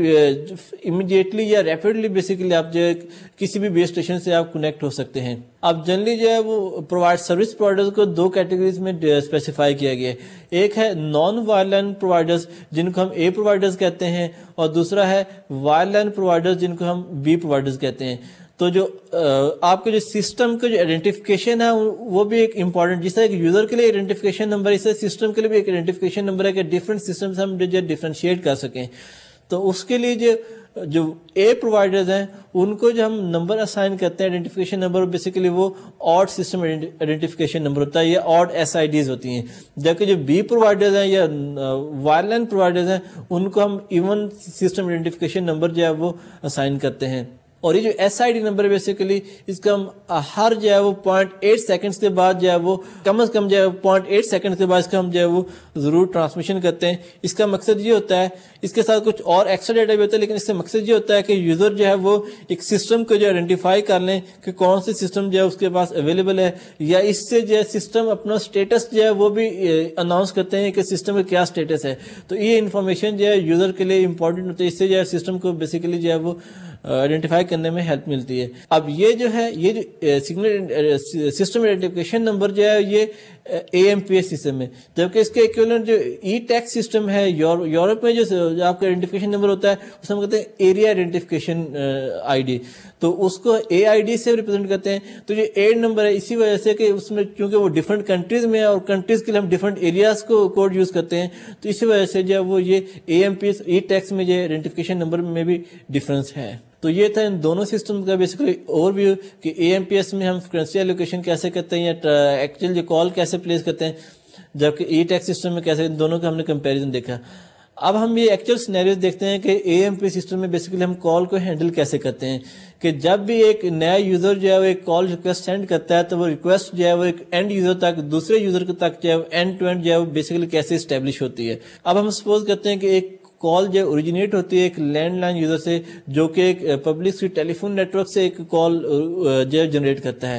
امیڈیٹلی یا ریپڈلی بیسیکلی آپ جو ہے کسی بھی بیس اسٹیشن سے آپ کنیکٹ ہو سکتے ہیں. اب جنرلی جو ہے وہ پرووائڈ سروس پرووائڈرز کو دو کیٹیگریز میں اسپیسیفائی کیا گیا ہے. ایک ہے نان وائر لائن پرووائڈرز جن کو ہم اے پرووائڈرز کہتے ہیں, اور دوسرا ہے وائر لائن پرووائڈرز جن کو ہم بی پرووائڈرز کہتے ہیں. تو جو آپ کے جو سسٹم کا جو آئیڈینٹیفیکیشن ہے وہ بھی ایک امپورٹنٹ, جس طرح ایک یوزر کے لیے آئیڈینٹیفیکیشن نمبر اس طرح سسٹم کے لیے بھی ایک آئیڈینٹیفیکیشن نمبر ہے کہ ڈفرینٹ سسٹم سے ہم جو ڈفرینشیٹ کر سکیں. تو اس کے لیے جو جو اے پرووائڈرز ہیں ان کو جو ہم نمبر اسائن کرتے ہیں آئیڈینٹیفیکیشن نمبر, بیسیکلی وہ آڈ سسٹم آئیڈینٹیفیکیشن نمبر ہوتا ہے یا آڈ ایس آئی ڈیز ہوتی ہیں. جبکہ جو بی پرووائڈرز ہیں یا وائر لائن پرووائڈرز ہیں ان کو ہم ایون سسٹم آئیڈینٹیفیکیشن نمبر جو ہے وہ اسائن کرتے ہیں. اور یہ جو ایس آئی ڈی نمبر ہے بیسیکلی اس کا ہم ہر جو ہے وہ پوائنٹ ایٹ سیکنڈز کے بعد جو ہے وہ کم از کم جو ہے پوائنٹ ایٹ سیکنڈ کے بعد اس کا ہم جو ہے وہ ضرور ٹرانسمیشن کرتے ہیں. اس کا مقصد یہ ہوتا ہے, اس کے ساتھ کچھ اور ایکسٹرا ڈیٹا بھی ہوتا ہے, لیکن اس کا مقصد یہ ہوتا ہے کہ یوزر جو ہے وہ ایک سسٹم کو جو آئیڈینٹیفائی کر لیں کہ کون سے سسٹم جو ہے اس کے پاس اویلیبل ہے, یا اس سے جو ہے سسٹم اپنا اسٹیٹس جو ہے وہ بھی اناؤنس کرتے ہیں کہ سسٹم کا کیا اسٹیٹس ہے. تو یہ انفارمیشن جو ہے یوزر کے لیے امپورٹنٹ ہوتی ہے, اس سے جو ہے سسٹم کو بیسیکلی جو ہے وہ آئیڈینٹیفائی کرنے میں ہیلپ ملتی ہے. اب یہ جو ہے یہ جو سگنل سسٹم آئیڈینٹیفیکیشن نمبر جو ہے یہ A M P S system ہے, جبکہ اس کے ایکویولنٹ جو ای ٹیکس سسٹم ہے یورپ میں جو آپ کا آئیڈینٹیفیکیشن نمبر ہوتا ہے اس ہم کہتے ہیں ایریا آئیڈینٹیفیکیشن آئی ڈی, تو اس کو اے آئی ڈی سے ریپرزینٹ کرتے ہیں. تو یہ اے نمبر ہے اسی وجہ سے کہ اس میں چونکہ وہ ڈفرنٹ کنٹریز میں ہے اور کنٹریز کے لیے ہم ڈفرنٹ ایریاز کو کوڈ یوز کرتے ہیں, تو اسی وجہ سے جو ہے وہ یہ A M P S E TACS میں جو آئیڈینٹیفیکیشن نمبر میں بھی ڈفرنس ہے. تو یہ تھا ان دونوں سسٹم کا بیسیکلی اوور ویو کہ اے ایم پی ایس میں ہم فریکوینسی ایلوکیشن کیسے کرتے ہیں یا ایکچوئل جو کال کیسے پلیس کرتے ہیں, جبکہ ای ٹیکس سسٹم میں کیسے, ان دونوں کا ہم نے کمپیریزن دیکھا. اب ہم یہ ایکچوئل سینیریوز دیکھتے ہیں کہ اے ایم پی سسٹم میں بیسیکلی ہم کال کو ہینڈل کیسے کرتے ہیں. کہ جب بھی ایک نیا یوزر جو ہے وہ ایک کال ریکویسٹ سینڈ کرتا ہے تو وہ ریکویسٹ جو ہے وہ ایک اینڈ یوزر تک دوسرے یوزر تک جو ہے اینڈ ٹو اینڈ جو ہے وہ بیسیکلی کیسے اسٹیبلش ہوتی ہے. اب ہم سپوز کرتے ہیں کہ ایک کال جو اوریجنیٹ ہوتی ہے ایک لینڈ لائن یوزر سے جو کہ ایک public telephone network سے ایک کال جو جنریٹ کرتا ہے.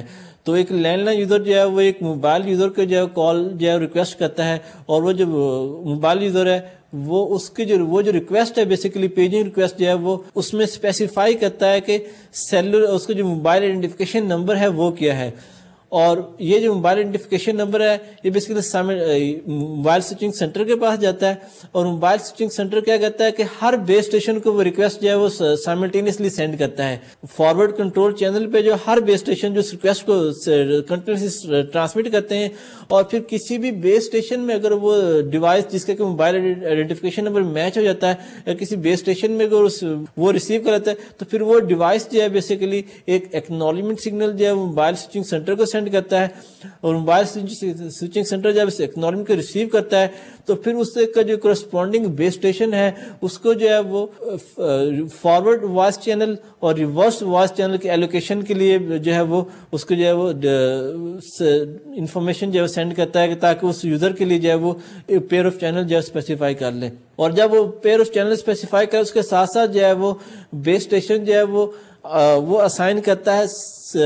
تو ایک لینڈ لائن یوزر جو ہے وہ ایک موبائل یوزر کو جو ہے کال جو ہے ریکویسٹ کرتا ہے, اور وہ جو موبائل یوزر ہے وہ اس کی جو وہ جو ریکویسٹ ہے بیسیکلی پیجنگ ریکویسٹ جو ہے وہ اس میں اسپیسیفائی کرتا ہے کہ سیلولر اس کا جو موبائل آئیڈینٹیفیکیشن نمبر ہے وہ کیا ہے. اور یہ جو موبائل آئیڈینٹیفیکیشن نمبر ہے یہ بیسیکلی موبائل سوئچنگ سینٹر کے پاس جاتا ہے, اور موبائل سوئچنگ سینٹر کیا کہتا ہے کہ ہر بیس اسٹیشن کو وہ ریکویسٹ جو ہے وہ سائملٹینیسلی سینڈ کرتا ہے. فارورڈ کنٹرول چینل پہ جو ہر بیس اسٹیشن جو ریکویسٹ کو کنٹینیوسلی ٹرانسمٹ کرتے ہیں, اور پھر کسی بھی بیس اسٹیشن میں اگر وہ ڈیوائس جس کا کہ موبائل آئیڈینٹیفیکیشن نمبر میچ ہو جاتا ہے, یا کسی بیس اسٹیشن میں اگر وہ ریسیو کرتا ہے تو پھر وہ ڈیوائس جو ہے بیسیکلی ایک ایکنالجمنٹ سگنل جو ہے موبائل سوئچنگ سینٹر کو سینڈ کرتا ہے, اور موبائل سوئچنگ سینٹر جب اس ایکنالجمنٹ کو ریسیو کرتا ہے تو پھر اس کا جو کرسپونڈنگ بیس اسٹیشن ہے اس کو جو ہے وہ فارورڈ وائس چینل اور ریورس وائس چینل کے ایلوکیشن کے لیے جو ہے وہ اس کو جو ہے وہ انفارمیشن جو ہے سینڈ کرتا ہے تاکہ اس یوزر کے لیے جو ہے وہ پیئر آف چینل جو ہے اسپیسیفائی کر لیں. اور جب وہ پیئر آف چینل اسپیسیفائی کرے اس کے ساتھ ساتھ جو ہے وہ بیس اسٹیشن جو ہے وہ وہ اسائن کرتا ہے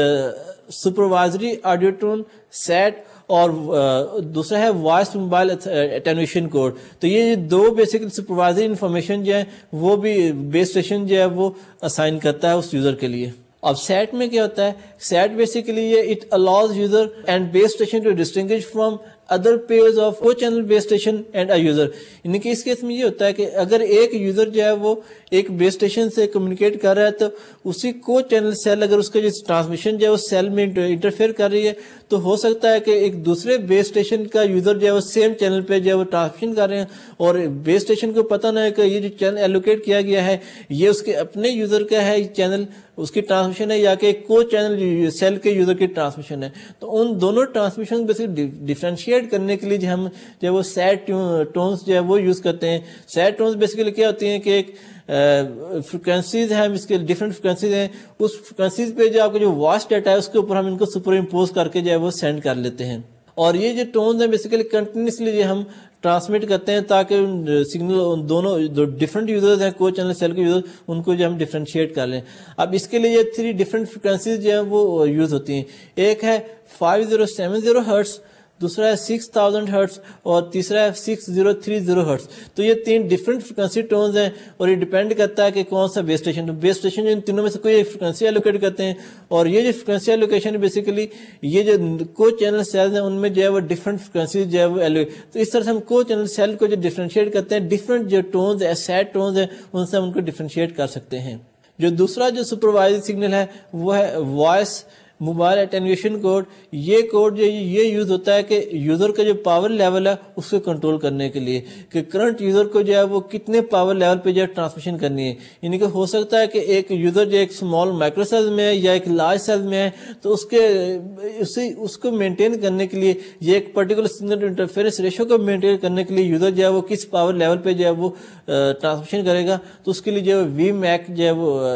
سپروائزری آڈیو ٹون سیٹ, اور دوسرا ہے وائس موبائل اٹینویشن کوڈ. تو یہ دو بیسکلی سپروائزری انفارمیشن جو ہے وہ بھی بیس اسٹیشن جو ہے وہ اسائن کرتا ہے اس یوزر کے لیے. اب سیٹ میں کیا ہوتا ہے, سیٹ بیسیکلی یہ it allows user and base station to distinguish from other pairs of co channel base station and a user. یعنی کہ اس کیس میں یہ ہوتا ہے کہ اگر ایک یوزر جو ہے وہ ایک بیس اسٹیشن سے کمیونیکیٹ کر رہا ہے تو اسی کو چینل سیل اگر اس کا جو ٹرانسمیشن جو ہے وہ سیل میں انٹرفیئر کر رہی ہے تو ہو سکتا ہے کہ ایک دوسرے بیس اسٹیشن کا یوزر جو ہے وہ سیم چینل پہ جو ہے وہ ٹرانسمیشن کر رہے ہیں, اور بیس اسٹیشن کو پتہ نہ ہے کہ یہ جو چینل ایلوکیٹ کیا گیا ہے یہ اس کے اپنے یوزر کا ہے چینل اس کی ٹرانسمیشن ہے یا کہ کو چینل سیل کے یوزر کی ٹرانسمیشن ہے. تو ان دونوں ٹرانسمیشن بیسکلی ڈیفرینشیٹ کرنے کے لیے جو ہم جو وہ سیٹ ٹونز جو ہے وہ یوز کرتے ہیں. سیٹ ٹونز بیسکلی کیا ہوتی ہیں کہ ایک فریکوینسیز ہیں, اس کے ڈفرینٹ فریکوینسیز ہیں, اس فریکوینسیز پہ جو آپ کا جو وائس ڈیٹا ہے اس کے اوپر ہم ان کو سپر امپوز کر کے جو ہے وہ سینڈ کر لیتے ہیں. اور یہ جو ٹونز ہیں بیسیکلی کنٹینیوسلی جو ہم ٹرانسمٹ کرتے ہیں تاکہ سگنل دونوں جو ڈفرنٹ یوزرز ہیں کو چینل سیل کے یوزر ان کو جو ہم ڈفرینشیٹ کر لیں. اب اس کے لیے یہ تھری ڈفرنٹ فریکوینسیز جو ہیں وہ یوز ہوتی ہیں. ایک ہے five zero seven zero hertz, دوسرا ہے سکس تھاؤزینڈ ہرٹس, اور تیسرا ہے six zero three zero hertz. تو یہ تین ڈفرنٹ فریکوینسی ٹونز ہیں, اور یہ ڈیپینڈ کرتا ہے کہ کون سا بیس اسٹیشن بیس اسٹیشن جو ان تینوں میں سے کوئی ایک فریکوینسی ایلوکیٹ کرتے ہیں. اور یہ جو فریکوینسی ایلوکیشن بیسیکلی یہ جو کو چینل سیلز ہیں ان میں جو ہے وہ ڈفرنٹ فریکوینسی جو ہے وہ ایلوکیٹ, تو اس طرح سے ہم کو چینل سیل کو جو ڈفرینشیٹ کرتے ہیں ڈفرنٹ جو ٹونز ہے سیٹ ٹونز ہیں ان سے ہم ان کو ڈفرینشیٹ کر سکتے ہیں. جو دوسرا جو سپروائزر سگنل ہے وہ ہے وائس موبائل اٹینویشن کوڈ. یہ کوڈ جو یہ یوز ہوتا ہے کہ یوزر کا جو پاور لیول ہے اس کو کنٹرول کرنے کے لیے کہ کرنٹ یوزر کو جو ہے وہ کتنے پاور لیول پہ جو ہے ٹرانسمیشن کرنی ہے. یعنی کہ ہو سکتا ہے کہ ایک یوزر جو ایک اسمال مائکرو سیل میں ہے یا ایک لارج سیل میں ہے تو اس کے اسی اس کو مینٹین کرنے کے لیے یہ ایک پرٹیکولر سگنل انٹرفیئرنس ریشو کو مینٹین کرنے کے لیے یوزر جو ہے وہ کس پاور لیول پہ جو ہے وہ ٹرانسمیشن کرے گا, تو اس کے لیے جو ہے وی میک جو ہے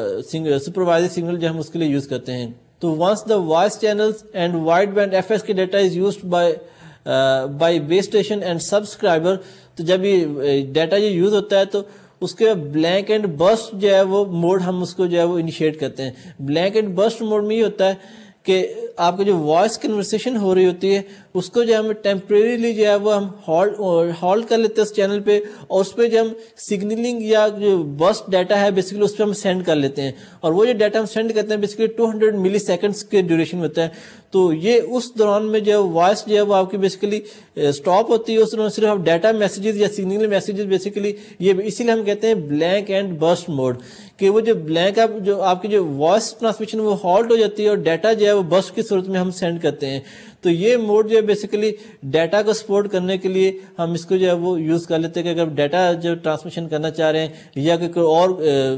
وہ سپروائزر سگنل جو ہم اس کے لیے یوز کرتے ہیں. تو once the voice channels and wideband F S K data is used by uh, by base station and subscriber, تو جب یہ ڈیٹا یہ یوز ہوتا ہے تو اس کے بلینک اینڈ برسٹ جو ہے وہ موڈ ہم اس کو جو ہے وہ انیشیٹ کرتے ہیں. بلینک اینڈ برسٹ موڈ میں یہ ہوتا ہے کہ آپ کو جو وائس کنورسیشن ہو رہی ہوتی ہے اس کو جو ہم ٹیمپریریلی جو ہے وہ ہم ہالڈ ہالڈ کر لیتے ہیں اس چینل پہ, اور اس پہ جو ہم سگنلنگ یا جو برسٹ ڈیٹا ہے بیسیکلی اس پہ ہم سینڈ کر لیتے ہیں. اور وہ جو ڈیٹا ہم سینڈ کرتے ہیں basically two hundred milliseconds کے ڈیوریشن میں ہوتا ہے. تو یہ اس دوران میں جو وائس جو ہے وہ آپ کی بیسیکلی اسٹاپ ہوتی ہے, اس دوران صرف آپ ڈیٹا میسیجز یا سگنل میسیجز بیسیکلی یہ اسی لیے ہم کہتے ہیں بلینک اینڈ برسٹ موڈ, کہ وہ جو بلینک آپ جو آپ کی جو وائس ٹرانسمیشن وہ ہالٹ ہو جاتی ہے اور ڈیٹا جو ہے وہ برسٹ کی صورت میں ہم سینڈ کرتے ہیں. تو یہ موڈ جو ہے بیسیکلی ڈیٹا کو سپورٹ کرنے کے لیے ہم اس کو جو ہے وہ یوز کر لیتے ہیں کہ اگر ڈیٹا جو ٹرانسمیشن کرنا چاہ رہے ہیں یا کہ کوئی اور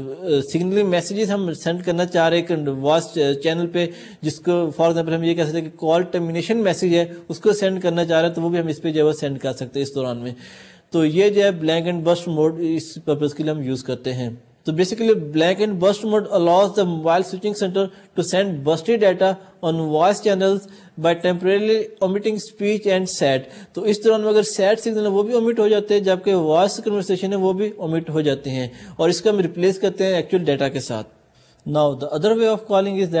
سگنلنگ میسیجز ہم سینڈ کرنا چاہ رہے ہیں وائس چینل پہ, جس کو فار ایگزامپل ہم یہ کہہ سکتے ہیں کہ کال ٹرمینیشن میسیج ہے اس کو سینڈ کرنا چاہ رہے ہیں تو وہ بھی ہم اس پہ جو ہے وہ سینڈ کر سکتے ہیں اس دوران میں. تو یہ جو ہے بلینک اینڈ برسٹ موڈ اس پرپز کے لیے ہم یوز کرتے ہیں. تو basically blank and burst mode allows the mobile switching center to send bursty data on voice channels by temporarily omitting speech and sat. تو اس دوران میں اگر سیٹ سگنل وہ بھی omit ہو جاتے ہیں جبکہ وائس کنورسیشن ہے وہ بھی omit ہو جاتے ہیں, اور اس کو ہم ریپلیس کرتے ہیں ایکچوئل ڈیٹا کے ساتھ. Now the other way of calling is that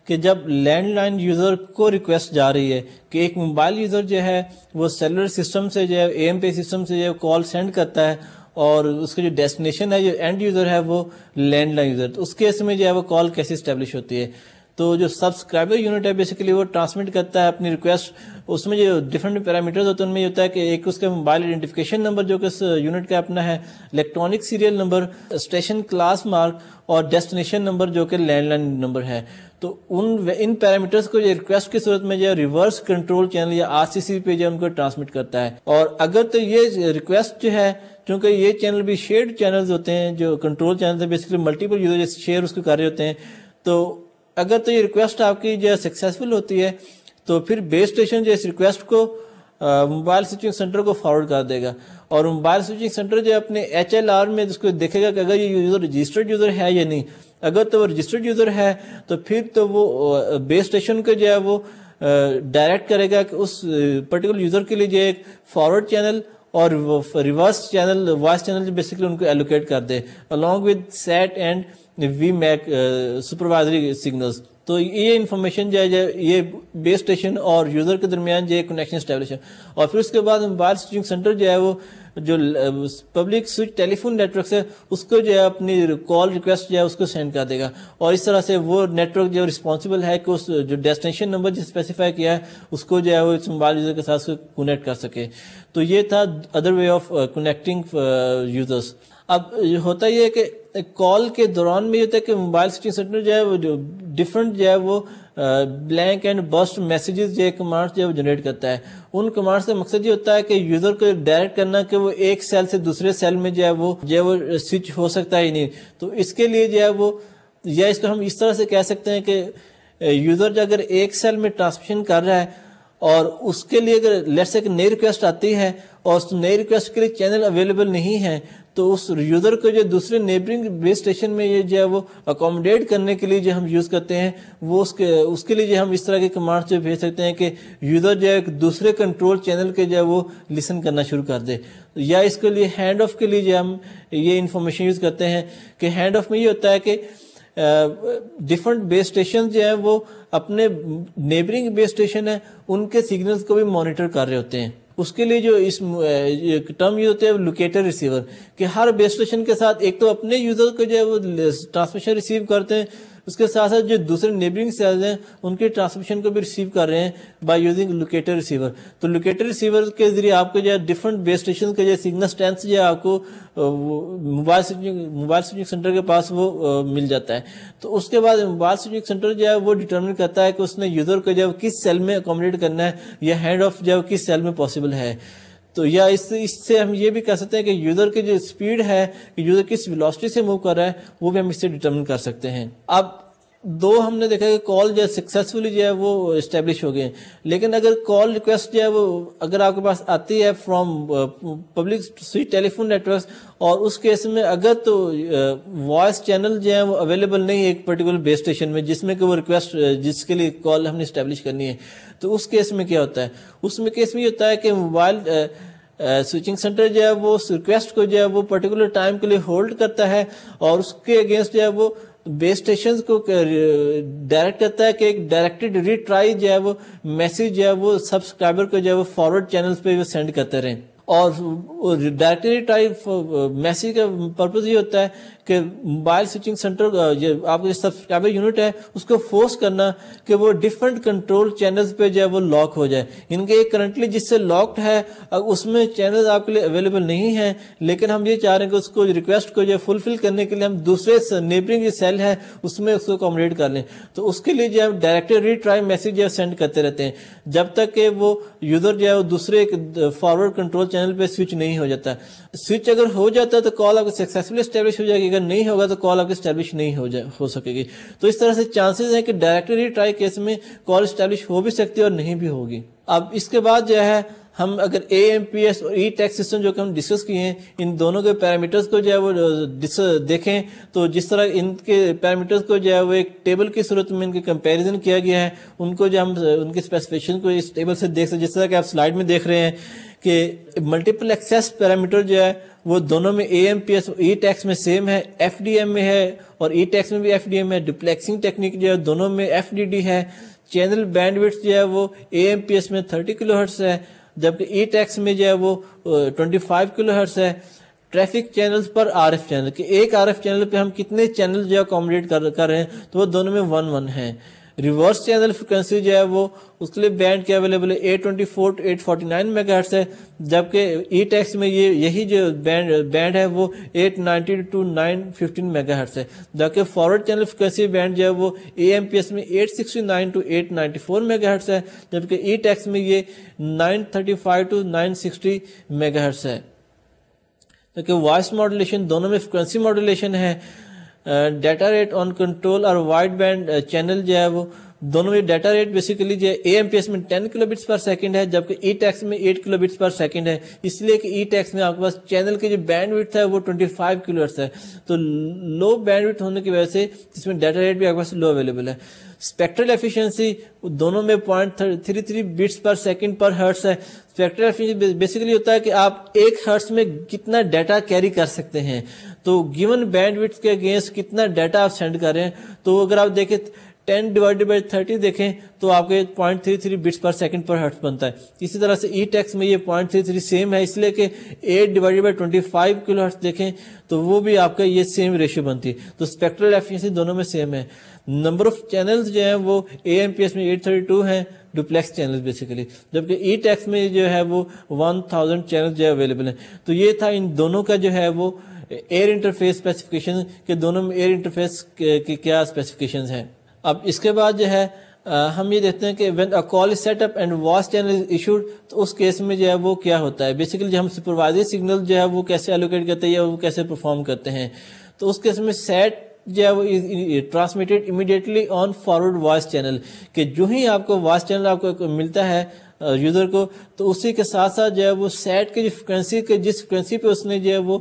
کہ جب لینڈ لائن یوزر کو ریکویسٹ جا رہی ہے کہ ایک موبائل یوزر جو ہے وہ سیلولر سسٹم سے جو ہے اے ایم پی سسٹم سے جو ہے کال سینڈ کرتا ہے اور اس کا جو ڈیسٹینیشن ہے جو اینڈ یوزر ہے وہ لینڈ لائن یوزر، تو اس کیس میں جو ہے وہ کال کیسے اسٹیبلش ہوتی ہے؟ تو جو سبسکرائبر یونٹ ہے بیسیکلی وہ ٹرانسمٹ کرتا ہے اپنی ریکویسٹ، اس میں جو ڈفرینٹ پیرامیٹرز ہوتے ہیں ان میں یہ ہوتا ہے کہ ایک اس کا موبائل آئیڈینٹیفیکیشن نمبر جو کہ اس یونٹ کا اپنا ہے، electronic serial number, station class mark اور ڈیسٹینیشن نمبر جو کہ لینڈ لائن نمبر ہے۔ تو ان ان پیرامیٹرز کو جو ریکویسٹ کی صورت میں جو ریورس کنٹرول چینل یا آر سی سی پہ جو ان کو ٹرانسمٹ کرتا ہے، اور اگر تو یہ ریکویسٹ جو ہے چونکہ یہ چینل بھی شیئرڈ چینلز ہوتے ہیں، جو control channel basically multiple user share اس کو کر رہے ہوتے ہیں، تو اگر تو یہ ریکویسٹ آپ کی جو سکسیسفل ہوتی ہے تو پھر بیس اسٹیشن جو اس ریکویسٹ کو موبائل سوئچنگ سینٹر کو فارورڈ کر دے گا، اور موبائل سوئچنگ سینٹر جو اپنے ایچ ایل آر میں اس کو دیکھے گا کہ اگر یہ یوزر رجسٹرڈ یوزر ہے یا نہیں۔ اگر تو وہ رجسٹرڈ یوزر ہے تو پھر تو وہ بیس اسٹیشن کو جو ہے وہ ڈائریکٹ کرے گا کہ اس پرٹیکولر یوزر کے لیے جو ایک فارورڈ چینل اور ریورس چینل وائس چینل جو بیسیکلی ان کو ایلوکیٹ کر دے along with SAT and V MAC supervisory signals. تو یہ انفارمیشن جو ہے یہ بیس اسٹیشن اور یوزر کے درمیان جو ہے کنیکشن اسٹیبلش ہے، اور پھر اس کے بعد موبائل سوئچنگ سینٹر جو ہے وہ جو public switch telephone network سے اس کو جو ہے اپنی کال ریکویسٹ جو ہے اس کو سینڈ کر دے گا، اور اس طرح سے وہ نیٹ ورک جو رسپانسبل ہے کہ اس جو ڈیسٹینیشن نمبر جو اسپیسیفائی کیا ہے اس کو جو ہے وہ اس موبائل یوزر کے ساتھ کنیکٹ کر سکے۔ تو یہ تھا other way of connecting users. اب ہوتا یہ ہے کہ کال کے دوران میں یہ ہوتا ہے کہ موبائل سوئچنگ سینٹر جو ہے وہ ڈفرنٹ جو ہے وہ بلینک اینڈ برسٹ میسیجز جو ہے کمانڈس جو ہے وہ جنریٹ کرتا ہے۔ ان کمانڈس کا مقصد یہ ہوتا ہے کہ یوزر کو ڈائریکٹ کرنا کہ وہ ایک سیل سے دوسرے سیل میں جو ہے وہ جو ہے وہ سوئچ ہو سکتا ہے ہی نہیں۔ تو اس کے لیے جو ہے وہ یا اس کو ہم اس طرح سے کہہ سکتے ہیں کہ یوزر جو اگر ایک سیل میں ٹرانسمیشن کر رہا ہے اور اس کے لیے اگر لیٹس سے ایک نئی ریکویسٹ آتی ہے اور اس نئی ریکویسٹ کے لیے چینل اویلیبل نہیں ہے تو اس یوزر کو جو دوسرے نیبرنگ بیس اسٹیشن میں یہ جو ہے وہ اکوموڈیٹ کرنے کے لیے جو ہم یوز کرتے ہیں وہ اس کے اس کے لیے جو ہم اس طرح کے کمانڈ جو بھیج سکتے ہیں کہ یوزر جو ہے دوسرے کنٹرول چینل کے جو ہے وہ لسن کرنا شروع کر دے، یا اس کے لیے ہینڈ آف کے لیے جو ہم یہ انفارمیشن یوز کرتے ہیں کہ ہینڈ آف میں یہ ہوتا ہے کہ ڈفرنٹ بیس اسٹیشن جو ہیں وہ اپنے نیبرنگ بیس اسٹیشن ہیں ان کے سگنلز کو بھی مانیٹر کر رہے ہوتے ہیں۔ اس کے لیے جو اس ٹرم یوز ہوتے ہیں لوکیٹر ریسیور، کہ ہر بیس اسٹیشن کے ساتھ ایک تو اپنے یوزر کو جو ہے وہ ٹرانسمیشن ریسیو کرتے ہیں، اس کے ساتھ ساتھ جو دوسرے نیبرنگ سیلز ہیں ان کی ٹرانسمیشن کو بھی ریسیو کر رہے ہیں بائی یوزنگ لوکیٹر ریسیور۔ تو لوکیٹر ریسیور کے ذریعے آپ کو جو ہے ڈفرنٹ بیس اسٹیشن کے جو سگنل اسٹرینتھ جو ہے آپ کو mobile switching mobile switching centre کے پاس وہ مل جاتا ہے۔ تو اس کے بعد موبائل سوئچنگ سینٹر جو ہے وہ ڈٹرمن کرتا ہے کہ اس نے یوزر کو جو ہے کس سیل میں اکوموڈیٹ کرنا ہے یا ہینڈ آف جو ہے کس سیل میں پاسبل ہے۔ تو یا اس اس سے ہم یہ بھی کہہ سکتے ہیں کہ یوزر کی جو اسپیڈ ہے کہ یوزر کس ویلوسٹی سے موو کر رہا ہے وہ بھی ہم اس سے ڈٹرمن کر سکتے ہیں۔ اب دو ہم نے دیکھا کہ کال جو ہے سکسیسفلی جو ہے وہ اسٹیبلش ہو گئے، لیکن اگر کال ریکویسٹ جو ہے وہ اگر آپ کے پاس آتی ہے from public switch telephone networks اور اس کیس میں اگر تو وائس چینل جو ہے وہ اویلیبل نہیں ہے ایک پرٹیکولر بیس اسٹیشن میں جس میں کہ وہ ریکویسٹ جس کے لیے کال ہم نے اسٹیبلش کرنی ہے، تو اس کیس میں کیا ہوتا ہے؟ اس میں کیس میں یہ ہوتا ہے کہ موبائل سوئچنگ سینٹر جو ہے وہ اس ریکویسٹ کو جو ہے وہ پرٹیکولر ٹائم کے لیے ہولڈ کرتا ہے اور اس کے اگینسٹ جو ہے وہ بیس اسٹیشنز کو ڈائریکٹ کرتا ہے کہ ایک ڈائریکٹڈ ری ٹرائی جو ہے وہ میسیج جو ہے وہ سبسکرائبر کو جو ہے وہ فارورڈ چینلز پہ وہ سینڈ کرتے رہیں، اور ڈائریکٹری ٹائپ میسیج کا پرپز یہ ہوتا ہے کہ موبائل سوئچنگ سینٹر آپ کا سبسکرائبر یونٹ ہے اس کو فورس کرنا کہ وہ ڈفرنٹ کنٹرول چینلز پہ جو ہے وہ لاک ہو جائے۔ ان کے ایک کرنٹلی جس سے لاکڈ ہے اس میں چینلز آپ کے لیے اویلیبل نہیں ہیں، لیکن ہم یہ چاہ رہے ہیں کہ اس کو ریکویسٹ کو جو ہے فلفل کرنے کے لیے ہم دوسرے نیبرنگ جو سیل ہے اس میں اس کو اکوموڈیٹ کر لیں، تو اس کے لیے جو ہے ڈائریکٹری ری ٹرائی میسیج جو ہے سینڈ کرتے رہتے ہیں جب تک کہ وہ یوزر جو ہے وہ دوسرے فارورڈ کنٹرول چینل پہ سوئچ نہیں ہو جاتا۔ سوئچ اگر ہو جاتا ہے تو کال آپ کو سکسیسفلی اسٹیبلش ہو جائے گی، اگر نہیں ہوگا تو کال آپ کی اسٹیبلش نہیں ہو جائے ہو سکے گی۔ تو اس طرح سے چانسز ہیں کہ ڈائریکٹری ٹرائی کیس میں کال اسٹیبلش ہو بھی سکتی ہے اور نہیں بھی ہوگی۔ اب اس کے بعد جو ہے ہم اگر اے ایم پی ایس اور ای ٹیکس سسٹم جو کہ ہم ڈسکس کیے ہیں ان دونوں کے پیرامیٹرز کو جو ہے وہ دیکھیں تو جس طرح ان کے پیرامیٹرز کو جو ہے وہ ایک ٹیبل کی صورت میں ان کے کمپیریزن کیا گیا ہے, ان کو جو ہم ان کے اسپیسیفکیشن کو اس ٹیبل سے دیکھ سکتے, جس طرح کہ آپ سلائیڈ میں دیکھ رہے ہیں کہ ملٹیپل ایکسیس پیرامیٹر جو ہے وہ دونوں میں اے ایم پی ایس اور ای ٹیکس میں سیم ہے, ایف ڈی ایم میں ہے اور ای ٹیکس میں بھی ایف ڈی ایم ہے, ڈپلیکسنگ ٹیکنیک جو ہے دونوں میں ایف ڈی ڈی ہے, چینل بینڈ وڈتھ جو ہے وہ اے ایم پی ایس میں تھرٹی کلو ہرٹز ہے جبکہ ای ٹیکس میں جو ہے وہ ٹوئنٹی فائیو کلو ہرٹز ہے. ٹریفک چینلز پر آر ایف چینل کہ ایک آر ایف چینل پہ ہم کتنے چینل جو ہے اکوموڈیٹ کر رہے ہیں تو وہ دونوں میں ون ون ہیں. ریورس چینل فریکوینسی جو ہے وہ اس کے لیے بینڈ کیا اویلیبل ہے eight twenty four to eight forty nine megahertz ہے جبکہ ای ٹیکس میں یہ یہی جو بینڈ بینڈ ہے وہ eight ninety to nine fifteen megahertz ہے جبکہ فارورڈ چینل فریکوینسی بینڈ جو ہے وہ اے ایم پی ایس میں eight sixty nine to eight ninety four megahertz ہے جبکہ ای ٹیکس میں یہ nine thirty five to nine sixty megahertz ہے. جبکہ وائس ماڈولیشن دونوں میں فریکوینسی ماڈولیشن ہے. ڈیٹا ریٹ آن کنٹرول اور وائڈ بینڈ چینل جو ہے وہ دونوں میں ڈیٹا ریٹ بیسیکلی جو ہے اے ایم پی ایس میں ten kilo bits per second ہے جبکہ ای ٹیکس میں eight kilo bits per second ہے, اس لیے کہ ای ٹیکس میں آپ کے پاس چینل کی جو بینڈ وڈتھ ہے وہ ٹوئنٹی فائیو کلو ہرٹز ہے تو لو بینڈ وڈتھ ہونے کی وجہ سے اس میں ڈیٹا ریٹ بھی آپ کے پاس لو اویلیبل ہے. اسپیکٹرل ایفیشنسی دونوں میں point three three bits per second per hertz ہے. اسپیکٹرل ایفیشنسی بیسیکلی ہوتا ہے کہ آپ ایک ہرٹز میں کتنا ڈیٹا کیری کر سکتے ہیں تو گیون بینڈ وڈتھ کے اگینسٹ کتنا ڈیٹا آپ سینڈ کر رہے ہیں. تو اگر آپ دیکھیں ٹین ڈیوائڈیڈ بائی تھرٹی دیکھیں تو آپ کے point three three bits per second per hertz بنتا ہے. اسی طرح سے ای ٹیکس میں یہ پوائنٹ تھری تھری سیم ہے اس لیے کہ eight divided by twenty five kilohertz دیکھیں تو وہ بھی آپ کا یہ سیم ریشیو بنتی ہے. تو اسپیکٹرل ایفیشنسی دونوں میں سیم ہے. نمبر آف چینلز جو ہیں وہ اے ایم پی ایس میں ایٹ تھرٹی ٹو ہیں ڈپلیکس چینلز بیسیکلی جبکہ ای ٹیکس میں جو ہے وہ ون تھاؤزینڈ چینل جو ہے اویلیبل ہیں. تو یہ تھا ان دونوں کا جو ہے وہ ایئر انٹرفیس اسپیسیفکیشن کہ دونوں میں ایئر انٹرفیس کی کیا اسپیسیفکیشنز ہیں. اب اس کے بعد جو ہے ہم یہ دیکھتے ہیں کہ when a call is set up and voice channel is issued تو اس کیس میں جو ہے وہ کیا ہوتا ہے. بیسیکلی جو ہم سپروائزری سگنل جو ہے وہ کیسے الوکیٹ کرتے ہیں یا وہ کیسے پرفارم کرتے ہیں تو اس کیس میں سیٹ جو ہے وہ transmitted immediately on forward voice channel کہ جو ہی آپ کو وائس چینل آپ کو ملتا ہے یوزر کو تو اسی کے ساتھ ساتھ جو ہے وہ سیٹ کی جو فریکوینسی کے جس فریکوینسی پہ اس نے جو ہے وہ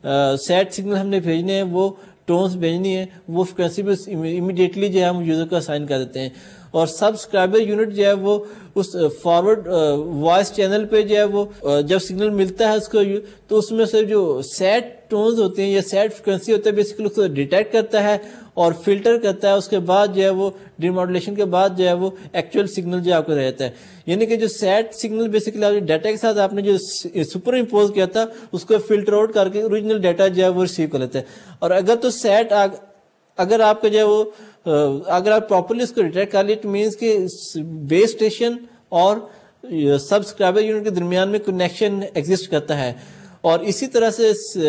سیٹ سگنل ہم نے بھیجنے ہیں وہ ٹونز بھیجنی ہے وہ فریکوینسی پہ امیڈیٹلی جو ہے ہم یوزر کو اسائن کر دیتے ہیں. اور سبسکرائبر یونٹ جو ہے وہ اس فارورڈ وائس چینل پہ جو ہے وہ جب سگنل ملتا ہے اس کو تو اس میں سے جو سیٹ ٹونز ہوتے ہیں یا سیٹ فریکوینسی ہوتا ہے بیسیکلی اس کو ڈیٹیکٹ کرتا ہے اور فلٹر کرتا ہے. اس کے بعد جو ہے وہ ڈی ماڈولیشن کے بعد جو ہے وہ ایکچوئل سگنل جو آپ کو رہتا ہے یعنی کہ جو سیٹ سگنل بیسیکلی ڈیٹا کے ساتھ آپ نے جو سپر امپوز کیا تھا اس کو فلٹر آؤٹ کر کے اوریجنل ڈیٹا جو ہے وہ ریسیو کر لیتا ہے. اور اگر تو سیٹ اگر آپ کا جو ہے وہ اگر آپ پراپرلی اس کو ڈیٹیکٹ کر لی اٹ مینس کہ بیس اسٹیشن اور سبسکرائبر یونٹ کے درمیان میں کنیکشن ایگزسٹ کرتا ہے. اور اسی طرح سے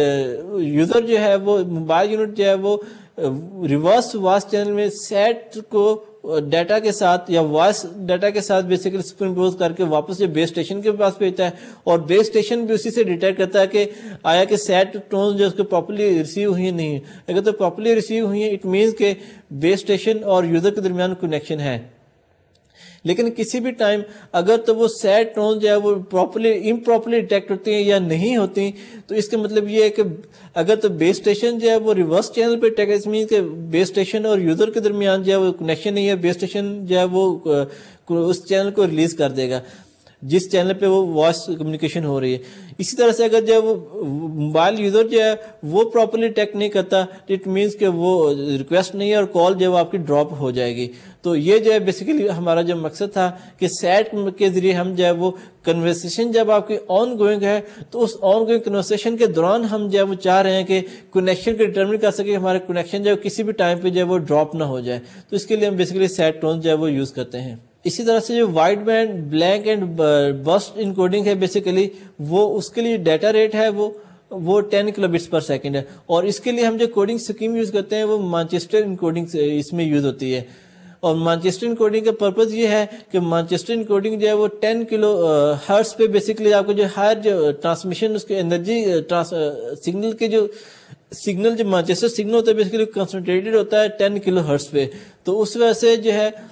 یوزر جو ہے وہ موبائل یونٹ جو ہے وہ ریورس وائس چینل میں سیٹ کو ڈیٹا کے ساتھ یا وائس ڈیٹا کے ساتھ بیسیکلی سپر امپوز کر کے واپس جو بیس اسٹیشن کے پاس بھیجتا ہے اور بیس اسٹیشن بھی اسی سے ڈیٹیکٹ کرتا ہے کہ آیا کہ سیٹ ٹون جو اس کو پراپرلی ریسیو ہوئی نہیں. اگر تو پراپرلی ریسیو ہوئی ہیں اٹ مینس کہ بیس اسٹیشن اور یوزر کے درمیان کنیکشن ہے. لیکن کسی بھی ٹائم اگر تو وہ سیٹ ٹون جو ہے وہ پراپرلی امپراپرلی ڈیٹیکٹ ہوتی ہیں یا نہیں ہوتی تو اس کا مطلب یہ ہے کہ اگر تو بیس اسٹیشن جو ہے وہ ریورس چینل پہ ٹیکس مین کہ بیس اسٹیشن اور یوزر کے درمیان جو ہے وہ کنیکشن نہیں ہے, بیس اسٹیشن جو ہے وہ اس چینل کو ریلیز کر دے گا جس چینل پہ وہ وائس کمیونیکیشن ہو رہی ہے. اسی طرح سے اگر جو ہے وہ موبائل یوزر جو ہے وہ پراپرلی ٹیک نہیں کرتا اٹ مینس کہ وہ ریکویسٹ نہیں ہے اور کال جو ہے وہ آپ کی ڈراپ ہو جائے گی. تو یہ جو ہے بیسیکلی ہمارا جو مقصد تھا کہ سیٹ کے ذریعے ہم جو ہے وہ کنورسیشن جب آپ کی آن گوئنگ ہے تو اس آن گوئنگ کنورسیشن کے دوران ہم جو ہے وہ چاہ رہے ہیں کہ کنیکشن کو ڈیٹرمن کر سکے ہمارا کنیکشن جو ہے کسی بھی ٹائم پہ جو ہے وہ ڈراپ نہ ہو جائے. تو اس کے لیے ہم بیسیکلی سیٹ ٹون جو ہے وہ یوز کرتے ہیں. اسی طرح سے جو wide band blank and burst encoding ہے بیسیکلی وہ اس کے لیے ڈیٹا ریٹ ہے وہ وہ ten kilo bits per second ہے اور اس کے لیے ہم جو کوڈنگ اسکیم یوز کرتے ہیں وہ مانچسٹر انکوڈنگ اس میں یوز ہوتی ہے. اور مانچسٹر انکوڈنگ کا پرپز یہ ہے کہ مانچسٹر انکوڈنگ جو ہے وہ ٹین کلو ہرٹز پہ بیسیکلی آپ کو جو ہائر جو ٹرانسمیشن اس کے انرجی سگنل کے جو سگنل جو مانچسٹر سگنل ہوتا ہے بیسیکلی کنسنٹریٹڈ ہوتا ہے ٹین کلو ہرٹز پہ. تو اس وجہ سے جو ہے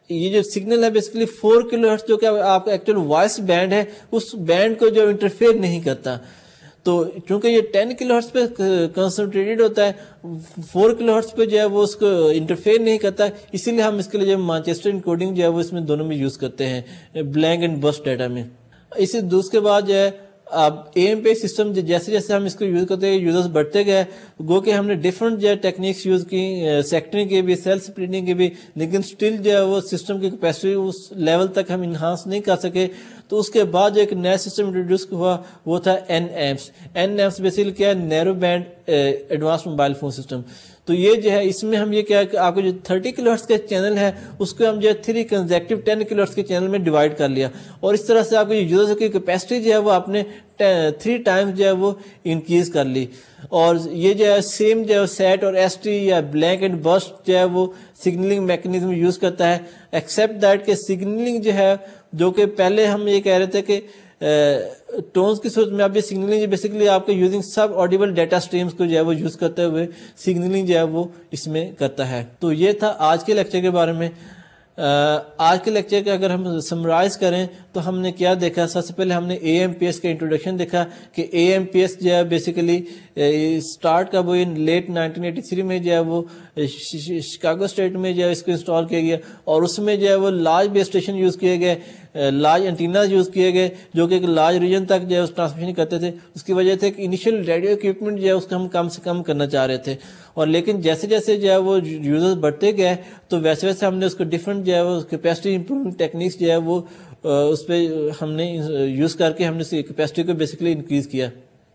یہ جو سگنل ہے بیسیکلی فور کلو ہرٹز جو کہ آپ کا ایکچوئل وائس بینڈ ہے اس بینڈ کو جو انٹرفیئر نہیں کرتا. تو چونکہ یہ ٹین کلو ہرٹز پہ کنسنٹریٹڈ ہوتا ہے, فور کلو ہرٹز پہ جو ہے وہ اس کو انٹرفیئر نہیں کرتا, اسی لیے ہم اس کے لیے جو مانچسٹر انکوڈنگ جو ہے وہ اس میں دونوں میں یوز کرتے ہیں بلینک اینڈ برسٹ ڈیٹا میں. اسی دوسرے کے بعد جو ہے اب اے ایم پی سسٹم جیسے جیسے ہم اس کو یوز کرتے ہیں یوزرز بڑھتے گئے, گو کہ ہم نے ڈفرنٹ جو ہے ٹیکنیکس یوز کی, سیکٹرنگ کی بھی, سیل سپلٹنگ کی بھی, لیکن سٹل جو ہے وہ سسٹم کی کیپیسٹی اس لیول تک ہم انہانس نہیں کر سکے. تو اس کے بعد جو ایک نیا سسٹم انٹروڈیوس ہوا وہ تھا N AMPS. N AMPS basically کیا ہے, narrow band advance mobile phone system. تو یہ جو ہے اس میں ہم یہ کیا کہ آپ کو جو تھرٹی کلو ہرٹز کا چینل ہے اس کو ہم جو ہے three consecutive ten kilo hertz کے چینل میں ڈیوائڈ کر لیا, اور اس طرح سے آپ کو یوزر کی کیپیسٹی جو ہے وہ آپ نے تھری ٹائمز جو ہے وہ انکریز کر لی. اور یہ جو ہے سیم جو ہے سیٹ اور ایس ٹی یا بلینک اینڈ برسٹ جو ہے وہ سگنلنگ میکنزم یوز کرتا ہے, ایکسیپٹ دیٹ کہ سگنلنگ جو ہے جو کہ پہلے ہم یہ کہہ رہے تھے کہ ٹونز کی صورت میں آپ یہ سگنلنگ بیسیکلی آپ کے using sub audible data streams کو جو ہے وہ یوز کرتے ہوئے سگنلنگ جو ہے وہ اس میں کرتا ہے. تو یہ تھا آج کے لیکچر کے بارے میں. آج کے لیکچر کے اگر ہم سمرائز کریں تو ہم نے کیا دیکھا, سب سے پہلے ہم نے اے ایم پی ایس کا انٹروڈکشن دیکھا کہ اے ایم پی ایس جو ہے بیسیکلی اسٹارٹ کا وہ لیٹ نائنٹین ایٹی تھری میں جو ہے وہ شکاگو اسٹیٹ میں جو ہے اس کو انسٹال کیا گیا, اور اس میں جو ہے وہ لارج بیس اسٹیشن یوز کیے گئے, لارج انٹیناز یوز کیے گئے جو کہ ایک لارج ریجن تک جو ہے اس ٹرانسمیشن کرتے تھے. اس کی وجہ سے کہ انیشیل ریڈیو اکوپمنٹ جو ہے اس کو ہم کم سے کم کرنا چاہ رہے تھے, اور لیکن جیسے جیسے جو ہے وہ یوزرز بڑھتے گئے تو ویسے ویسے ہم نے اس کو ڈفرنٹ جو ہے وہ کیپیسٹی امپروونگ ٹیکنیکس جو ہے وہ اس پہ ہم نے یوز کر کے ہم نے اس کی کیپیسٹی کو بیسیکلی انکریز کیا.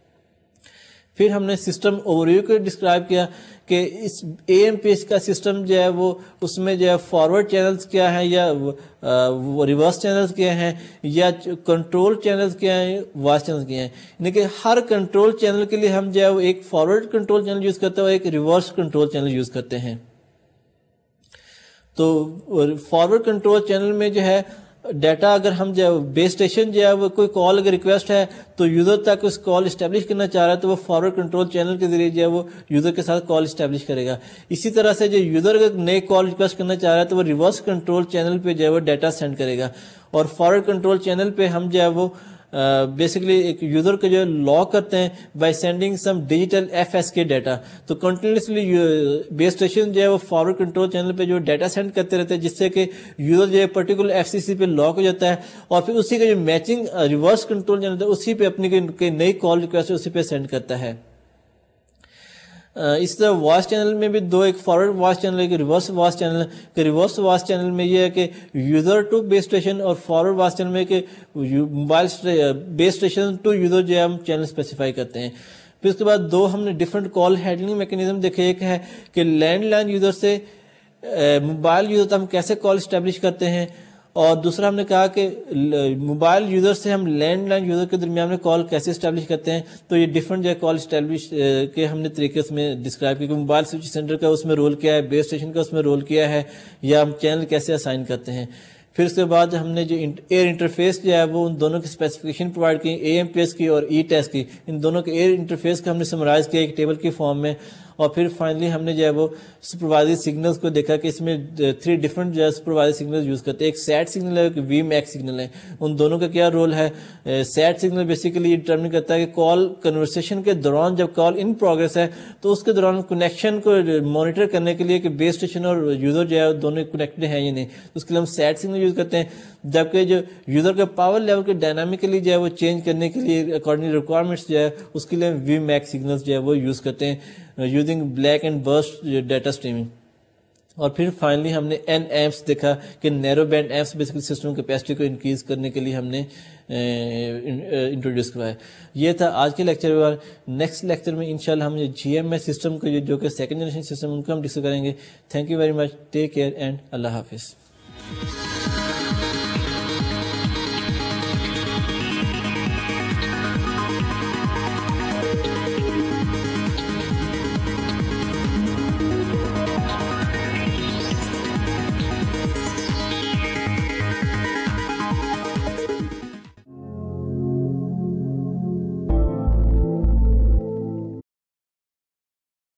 پھر ہم نے سسٹم اوور ویو کو ڈسکرائب کیا کہ اس اے ایم پی ایس کا سسٹم جو ہے وہ اس میں جو ہے فارورڈ چینلز کیا ہیں یا ریورس چینلز کیا ہیں یا کنٹرول چینلز کیا ہیں, وائس چینلز کیا ہیں. یعنی کہ ہر کنٹرول چینل کے لیے ہم جو ہے وہ ایک فارورڈ کنٹرول چینل یوز کرتے ہیں اور ایک ریورس کنٹرول چینل یوز کرتے ہیں. تو فارورڈ کنٹرول چینل میں جو ہے ڈیٹا اگر ہم جو بیس اسٹیشن جو ہے وہ کوئی کال اگر ریکویسٹ ہے تو یوزر تک اس کال اسٹیبلش کرنا چاہ رہا ہے تو وہ فارورڈ کنٹرول چینل کے ذریعے جو ہے وہ یوزر کے ساتھ کال اسٹیبلش کرے گا. اسی طرح سے جو یوزر اگر نئے کال ریکویسٹ کرنا چاہ رہا ہے تو وہ ریورس کنٹرول چینل پہ جو ہے وہ ڈیٹا سینڈ کرے گا, اور فارورڈ کنٹرول چینل پہ ہم جو ہے وہ بیسیکلی ایک یوزر کو جو ہے لاک کرتے ہیں by sending some digital F S کے ڈیٹا. تو کنٹینیوسلی بیس اسٹیشن جو ہے وہ فارورڈ کنٹرول چینل پہ جو ڈیٹا سینڈ کرتے رہتے ہیں جس سے کہ یوزر جو ہے پرٹیکولر ایف سی سی پہ لاک ہو جاتا ہے, اور پھر اسی کا جو میچنگ ریورس کنٹرول چینل ہے اسی پہ اپنی نئی کال ریکویسٹ اسی پہ سینڈ کرتا ہے. اس طرح وائس چینل میں بھی دو, ایک فارورڈ وائس چینل ہے, ایک ریورس وائس چینل ہے. کہ ریورس وائس چینل میں یہ ہے کہ یوزر ٹو بیس اسٹیشن, اور فارورڈ وائس چینل میں کہ mobile base station to user جو ہے ہم چینل اسپیسیفائی کرتے ہیں. پھر اس کے بعد دو ہم نے ڈفرنٹ کال ہینڈلنگ میکینزم دیکھے. ایک ہے کہ لینڈ لائن یوزر سے موبائل یوزر تک ہم کیسے کال اسٹیبلش کرتے ہیں, اور دوسرا ہم نے کہا کہ موبائل یوزر سے ہم لینڈ لائن یوزر کے درمیان میں کال کیسے اسٹیبلش کرتے ہیں. تو یہ ڈفرنٹ جو ہے کال اسٹیبلش کے ہم نے طریقے اس میں ڈسکرائب کیا کہ موبائل سوئچ سینٹر کا اس میں رول کیا ہے, بیس اسٹیشن کا اس میں رول کیا ہے, یا ہم چینل کیسے اسائن کرتے ہیں. پھر اس کے بعد ہم نے جو ایئر انٹرفیس جو ہے وہ ان دونوں کی اسپیسیفکیشن پرووائڈ کی, اے ایم پی ایس کی اور ای ٹیس کی. ان دونوں کے ایئر انٹرفیس کا ہم نے سمرائز کیا ایک ٹیبل کی فارم میں. اور پھر فائنلی ہم نے جو ہے وہ سپروائزر سگنلز کو دیکھا کہ اس میں تھری ڈفرنٹ جو ہے سپروائزر سگنلز یوز کرتے ہیں. ایک سیٹ سگنل ہے, ایک وی میک سگنل ہے. ان دونوں کا کیا رول ہے؟ سیٹ سگنل بیسیکلی یہ ڈٹرمن کرتا ہے کہ کال کنورسیشن کے دوران جب کال ان پروگرس ہے تو اس کے دوران کنیکشن کو مانیٹر کرنے کے لیے کہ بیس اسٹیشن اور یوزر جو ہے دونوں کنیکٹڈ ہیں یا نہیں, اس کے لیے ہم سیٹ سگنل یوز کرتے ہیں. جبکہ جو یوزر کے پاور لیول کے ڈائنامکلی جو ہے وہ چینج کرنے کے لیے اکارڈنگ ریکوائرمنٹس جو ہے اس کے لیے ہم وی میک سگنلز جو ہے وہ یوز کرتے ہیں using blank and burst data streaming. اور پھر فائنلی ہم نے این ایمس دیکھا کہ narrow band AMPS basically system capacity کو انکریز کرنے کے لیے ہم نے انٹروڈیوس کروایا. یہ تھا آج کے لیکچر میں. نیکسٹ لیکچر میں انشاءاللہ ہم جی ایم ایس سسٹم کو جو کہ سیکنڈ جنریشن سسٹم ان کو ہم ڈسکس کریں گے. Thank you very much, take care and اللہ حافظ.